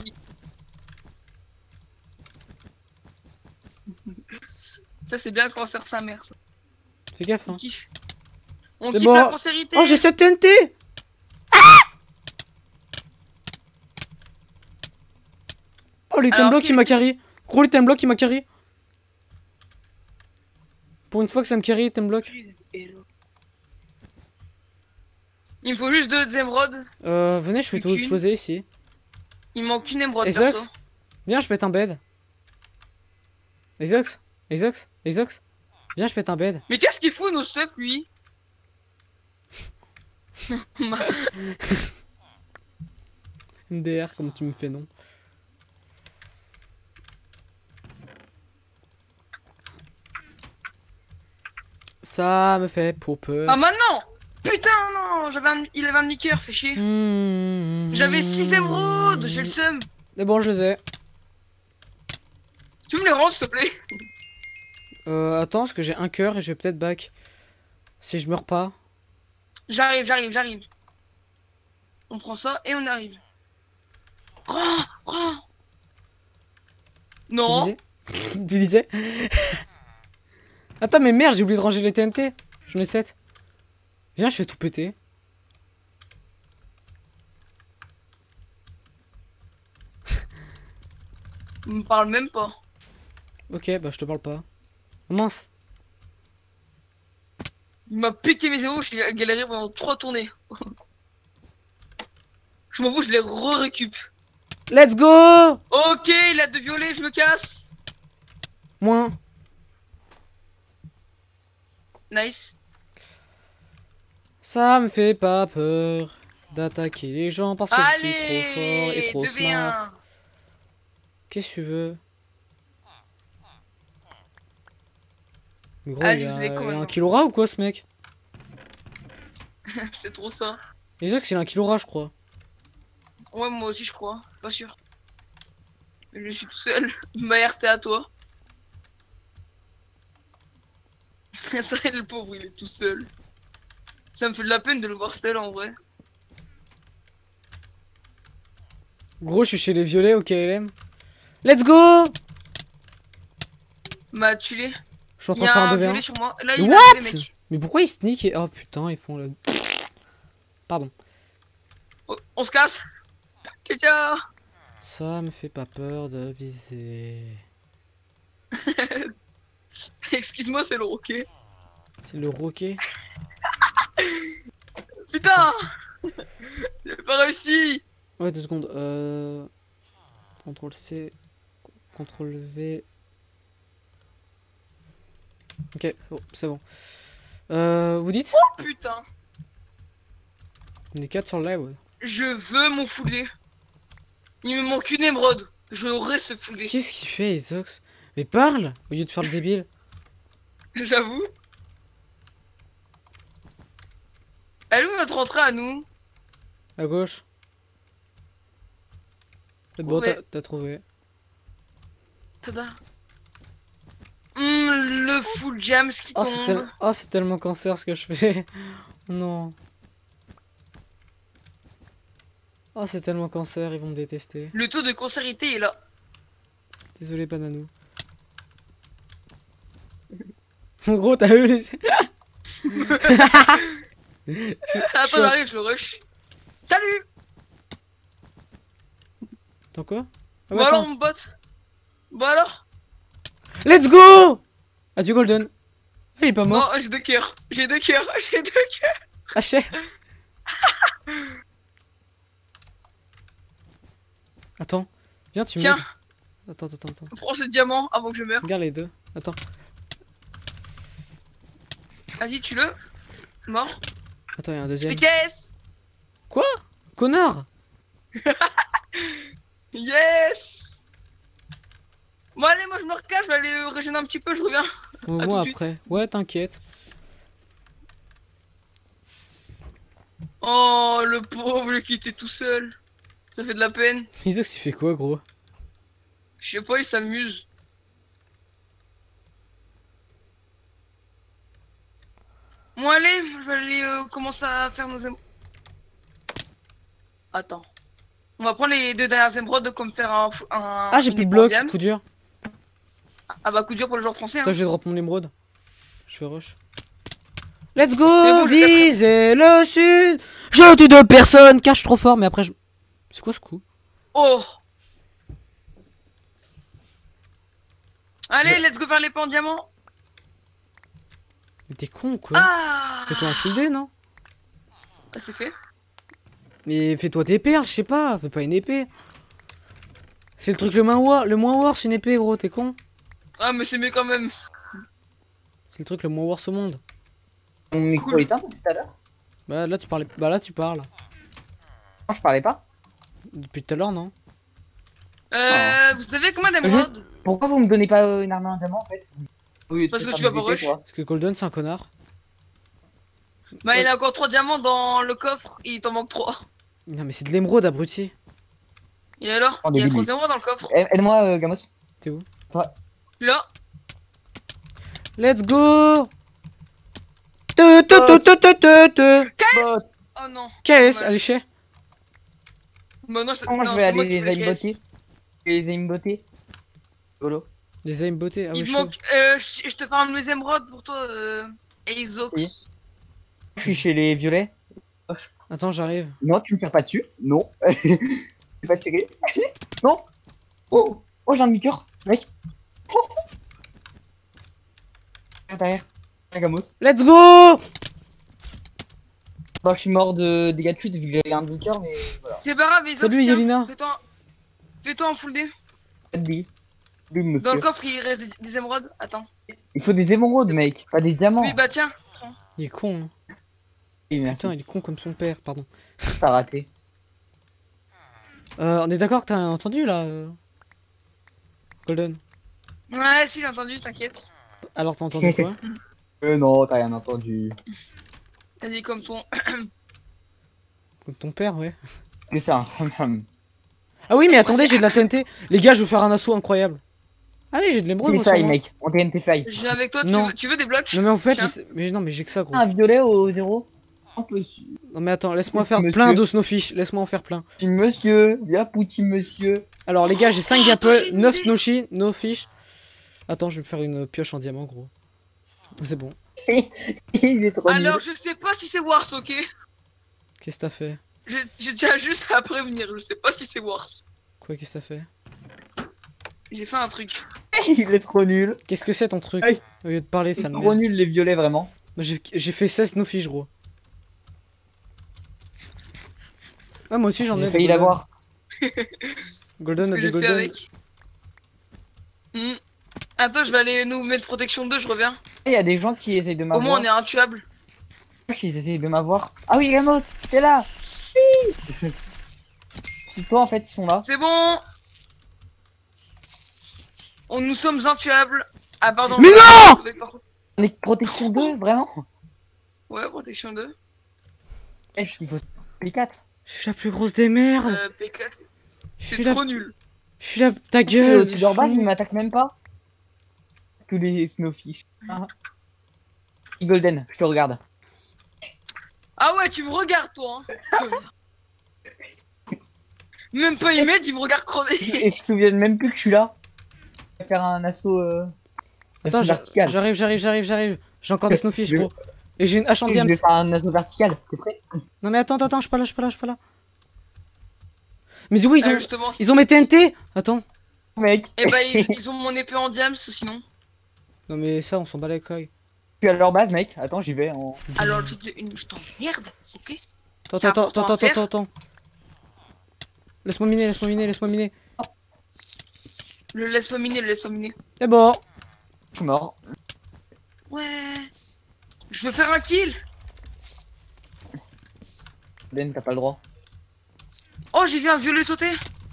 Ça c'est bien cancer sa mère ça. Fais gaffe On hein. kiffe. On C'est kiffe bon. la cancérité. Oh j'ai cette T N T. Ah oh l'item Alors, block qui- qui m'a carry. Gros l'item block qui m'a carry. Pour une fois que ça me carry l'item block. Il me faut juste deux émeraudes. Euh venez je fais tout Aucune. exploser ici. Il me manque une émeraude Exox. perso. Viens je pète un bed. Exox. Exox. Exox. Viens je pète un bed. Mais qu'est-ce qu'il fout nos stuff lui? M D R comme tu me fais non. Ça me fait pour peur. Ah maintenant! Putain non! J'avais un... Il avait un demi-cœur, fait chier. Mmh. J'avais six émeraudes, j'ai le seum. Mais bon, je les ai. Tu me les rends s'il te plaît? Euh, attends, parce que j'ai un cœur et je vais peut-être back. Si je meurs pas. J'arrive, j'arrive, j'arrive. On prend ça et on arrive. Prends, prends. Non. Tu disais Tu disais Attends, mais merde, j'ai oublié de ranger les T N T. J'en ai sept. Viens, je fais tout péter. Il me parle même pas. Ok, bah je te parle pas. Oh, mince. Il m'a piqué mes émaux, j'ai galéré pendant trois tournées. Je m'en fous, je les re-récup. Let's go. Ok, il a deux violets, je me casse. Moins. Nice. Ça me fait pas peur d'attaquer les gens parce que je suis trop fort et Allez, trop deux v smart. un. Qu'est-ce que tu veux? Mais gros, Ah, il je a, vous ai il a complètement. un kilora ou quoi ce mec? C'est trop ça. Isaac, il a un kilora, je crois. Ouais, moi aussi, je crois. Pas sûr. Mais je suis tout seul. Ma R T à toi. Ça, le pauvre, il est tout seul. Ça me fait de la peine de le voir seul en vrai. Gros, je suis chez les violets au K L M. Let's go! Bah, tu l'es. Je suis en Il train y de faire a un un deux v un. violet sur moi. Là, Mais il a what? un violet, mec. Mais pourquoi ils sneak et... Oh putain, ils font le... Pardon. Oh, on se casse. Ciao, ciao. Ça me fait pas peur de viser. Excuse-moi, c'est le roquet. C'est le roquet. Putain. J'ai pas réussi. Ouais, deux secondes. Euh... contrôle C. contrôle V. Ok, oh, c'est bon. Euh, vous dites? Oh putain. On est quatre sur le live, ouais. Je veux mon full D. Il me manque une émeraude. J'aurai ce full D. Qu'est-ce qu'il fait, Isox? Mais parle au lieu de faire le débile. J'avoue. Elle est où notre entrée à nous? À gauche. C'est bon, Ouais. t'as- t'as trouvé. Tada. Hum, le full jams qui Oh, tombe. c'est tel- oh, c'est tellement cancer ce que je fais. Non. Oh, c'est tellement cancer, ils vont me détester. Le taux de cancérité est là. Désolé, Bananou. En gros, t'as eu les... Attends, j'arrive, je le rush. Salut. Attends quoi? Ah ouais, Bah alors, attends. mon bot. Bah alors. Let's go! Ah, du golden. Ah, il est pas mort. Non, j'ai deux cœurs. J'ai deux cœurs. J'ai deux cœurs. Haché. Attends. Viens, tu Tiens, me... Attends, attends, attends. prends ce diamant avant que je meure. Regarde les deux. Attends. Vas-y, tue-le. Mort. Attends, il y a un Je deuxième. caisse. Quoi? Connard! Yes. Bon, allez, moi je me recache, je vais aller euh, régénérer un petit peu, je reviens. Au À moins tout de après. Ouais, t'inquiète. Oh, le pauvre, il est quitté tout seul. Ça fait de la peine. Isox, il fait quoi, gros? Je sais pas, il s'amuse. Bon, allez, je vais aller euh, commencer à faire nos émeraudes. Attends. On va prendre les deux dernières émeraudes comme faire un. un Ah, j'ai une plus de blocs, diams. coup dur. Ah bah, coup dur pour le joueur français. Attends, Hein. je vais drop mon émeraude. Je fais rush. Let's go! C'est bon, je vais Viser le sud! Je tue deux personnes, car je suis trop fort, mais après je. C'est quoi ce coup? Oh! Allez, let's go faire l'épée en diamant. Mais t'es con ou quoi? Ah! Fais-toi un full dé, non? Ah, c'est fait. Mais fais-toi des perles, je sais pas, fais pas une épée. C'est le truc le moins war, le moins worse une épée, gros, t'es con? Ah, mais c'est mieux quand même. C'est le truc le moins worse au monde. Mon micro Cool. est éteint tout à l'heure? Bah là tu parlais, bah là tu parles. Non, je parlais pas. Depuis tout à l'heure, non? Euh, vous savez combien d'émeraudes? Pourquoi vous me donnez pas euh, une arme en diamant en fait? Oui, Parce que faire tu vas des pas épées, rush. quoi. Parce que Golden c'est un connard. Bah, il a encore trois diamants dans le coffre, il t'en manque trois. Non mais c'est de l'émeraude, abruti. Et alors? Oh, Il y a débile. trois émeraudes dans le coffre. Aide- Aide-moi, euh, Gamos. T'es où? Là. Let's go! Te te te te te te te. Bot. Oh non. Qu'est-ce? Dommage. Allez, chez. Bah, non, je, Moi, non, je vais c'est moi aller qui les fais le aimbotter. caisse. Les aimbotter. Golo. Les aim beauté. Ah Il ouais, te chaud. manque. Euh, je, je te fais un de mes émeraudes pour toi, euh. Eizox. Oui. Je suis chez les violets. Attends, j'arrive. Non, tu me tires pas dessus. Non. Je vais pas tirer. Non. Oh. Oh, j'ai un demi-cœur. Mec. Oh. Derrière, derrière. Derrière, Gamos. Let's go! Bah, je suis mort de dégâts de chute vu que j'ai un demi-cœur, mais voilà. C'est pas grave, Eizox. Salut, tiens, Yelena. Fais-toi fais-toi un full dé. Pas de billes. Oui, Dans monsieur. le coffre, il reste des, des émeraudes. Attends. Il faut des émeraudes, mec. Pas des diamants. Oui, bah tiens. Prends. Il est con. Hein. Oui, merci. Putain, il est con comme son père, pardon. T'as raté. Euh, on est d'accord que t'as entendu là euh... Golden. Ouais, si, j'ai entendu, t'inquiète. Alors t'as entendu quoi? Euh, non, t'as rien entendu. Vas-y, comme ton. Comme ton père, ouais. Que ça. Ah oui, mais attendez, j'ai de la T N T. Les gars, je vais faire un assaut incroyable. Ah oui, j'ai de l'émeraude, T'es moi, sur failles, moi. mec. On T N T faille. Je viens avec toi, tu Non. veux, tu veux des blocs? Non mais en fait, Tiens. j'ai- mais non mais j'ai que ça, gros. Un violet au zéro. Un peu. Non mais attends, laisse-moi faire Monsieur. plein de snowfish. Laisse-moi en faire plein. Petit monsieur. Viens, petit monsieur. Alors les gars, j'ai cinq Oh, attends, gapple, j'ai une neuf idée. snowfish, no fish. Attends, je vais me faire une pioche en diamant, gros. C'est bon. Il est trop Alors, nul. je sais pas si c'est Wars, ok? Qu'est-ce que t'as fait? Je, je tiens juste à prévenir, je sais pas si c'est Wars. Quoi, qu'est-ce que t'as fait? J'ai fait un truc. Il est trop nul. Qu'est-ce que c'est ton truc? Aïe. Au lieu de parler, C'est ça me trop merde. nul les violets, vraiment. Moi, J'ai j'ai fait seize snowfish, gros. Ouais, moi aussi j'en ai. J'ai des failli golden. l'avoir. Golden Ce a que des j'ai fait golden. avec. Hmm. Attends, je vais aller nous mettre protection deux, je reviens. Il y a des gens qui essayent de Au moins, m'avoir. on est intuable. Ils essayent de m'avoir. Ah oui, Gamos, t'es là. Oui. C'est toi en fait, ils sont là. C'est bon. On, nous sommes intuables. Ah, pardon. Mais non! Avec, par contre- On est protection deux, vraiment. Ouais, protection deux. Est-ce qu'il faut P quatre? Je suis la plus grosse des merdes. Euh, P quatre, Je c'est suis la. trop nul. Je suis la. Ta Gueule, gueule. au-dessus de leur base, je suis- ils m'attaquent même pas. tous les snowfish. Ah. Golden, je te regarde. Ah ouais, tu me regardes, toi. Hein. Même pas aimé, tu me regardes crever. Et tu te souviens même plus que je suis là. Je vais faire un assaut, euh... Attends, assaut j'a- vertical. j'arrive, j'arrive, j'arrive, j'arrive. J'ai encore des snowfish, Je- gros. Et j'ai une hache en Je diams. vais faire un assaut vertical. T'es prêt? Non mais attends, attends, attends, je suis pas là, je suis pas là, je suis pas là. Mais du coup, ils Ah, ont, justement. ils ont mes T N T. Attends. Mec, Et bah, ils, ils ont mon épée en diams, sinon. Non mais ça, on s'en bat les couilles. je suis à leur base, mec. Attends, j'y vais. En... Alors, je te une... je t'emmerde, ok? Attends, C'est attends, important attends, à attends, faire. attends, attends. Laisse-moi miner, laisse-moi miner, laisse-moi miner. Le laisse-moi miner, le laisse-moi miner. C'est bon. Je suis mort. Ouais. Je veux faire un kill. Ben, t'as pas le droit. Oh, j'ai vu un violet sauter.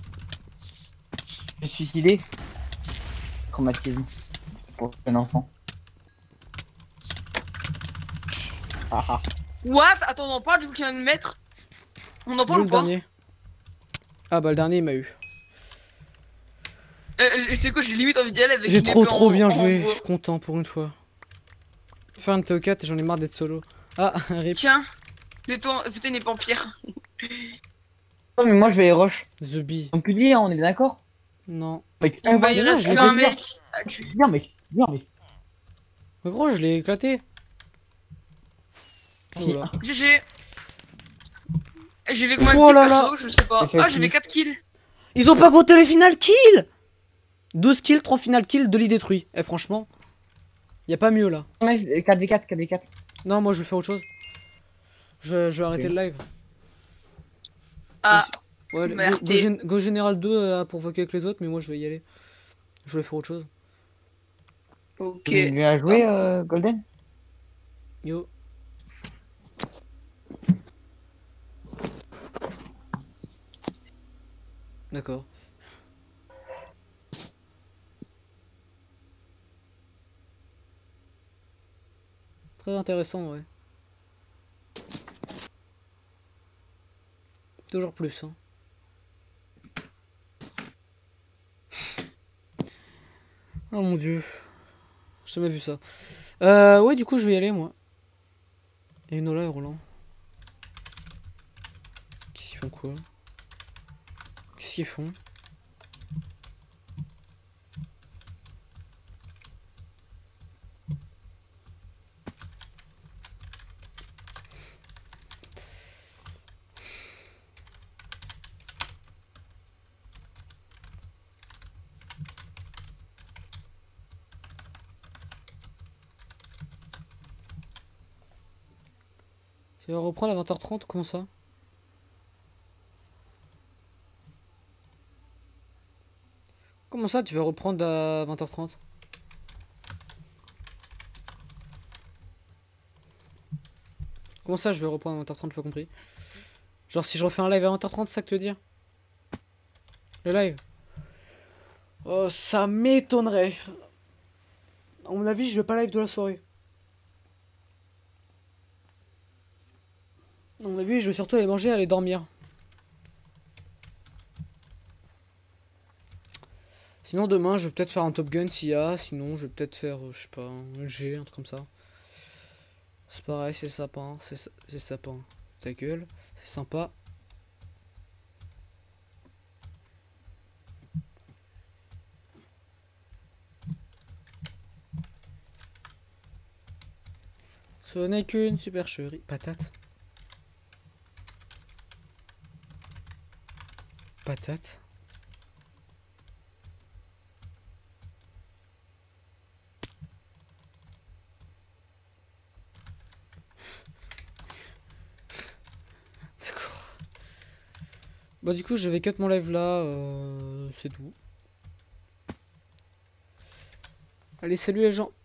Je suis suicidé. Traumatisme. Pour un enfant. Ah ah. What? Attends, on en parle du coup qu'il vient de mettre. On en Où parle le ou pas? dernier? Ah bah le dernier il m'a eu. Euh, je sais quoi, j'ai limite envie d'y aller avec J'ai une trop épée trop en- bien en joué, bois. je suis content pour une fois. Faire une T O quatre et j'en ai marre d'être solo. Ah, rip. Tiens, fais-toi fais-toi une épée en pierre. Non, mais moi je vais les rush. The Bee. On peut dire, on est bien d'accord? Non. Mec, Et bah, on il va- reste on qu'un peut dire. mec à tuer. Viens, mec. Viens, mec. Mais gros, je l'ai éclaté. Si. Voilà. G G. Et j'ai fait combien de Oh kills là là. perso? Je sais pas. J'ai fait Ah, j'ai fait six. quatre kills. Ils ont pas compté les final kills. douze kills, trois final kills, deux lits détruits. Eh franchement, y a pas mieux là. Mec, quatre v quatre, quatre v quatre. Non, moi je vais faire autre chose. Je, je vais arrêter Ok. le live. Ah, Ouais, le- Merde, go, t'es- Gén- Go Général deux euh, pour voquer avec les autres, mais moi je vais y aller. Je vais faire autre chose. ok. Tu lui as joué, euh, Golden? Yo. D'accord. Très intéressant, ouais. Toujours plus, hein. Oh mon dieu. J'ai jamais vu ça. Euh, ouais, du coup, je vais y aller, moi. Et Nola et Roland. Qu'est-ce qu'ils font quoi? Qu'est-ce qu'ils font? Tu vas reprendre à vingt heures trente, comment ça? Comment ça, tu vas reprendre à vingt heures trente? Comment ça, je vais reprendre à vingt heures trente, j'ai pas compris. Genre, si je refais un live à vingt heures trente, c'est ça que tu veux dire? Le live? Oh, ça m'étonnerait. À mon avis, je vais pas live de la soirée. À mon avis, je vais surtout aller manger et aller dormir. Sinon, demain, je vais peut-être faire un Top Gun s'il y a. Sinon, je vais peut-être faire, euh, je sais pas, un G, un truc comme ça. C'est pareil, c'est sapin. C'est sa- c'est sapin. Ta gueule. C'est sympa. Ce n'est qu'une supercherie. Patate. Patate. D'accord. Bah du coup je vais cut mon live là, euh, c'est tout. Allez salut les gens.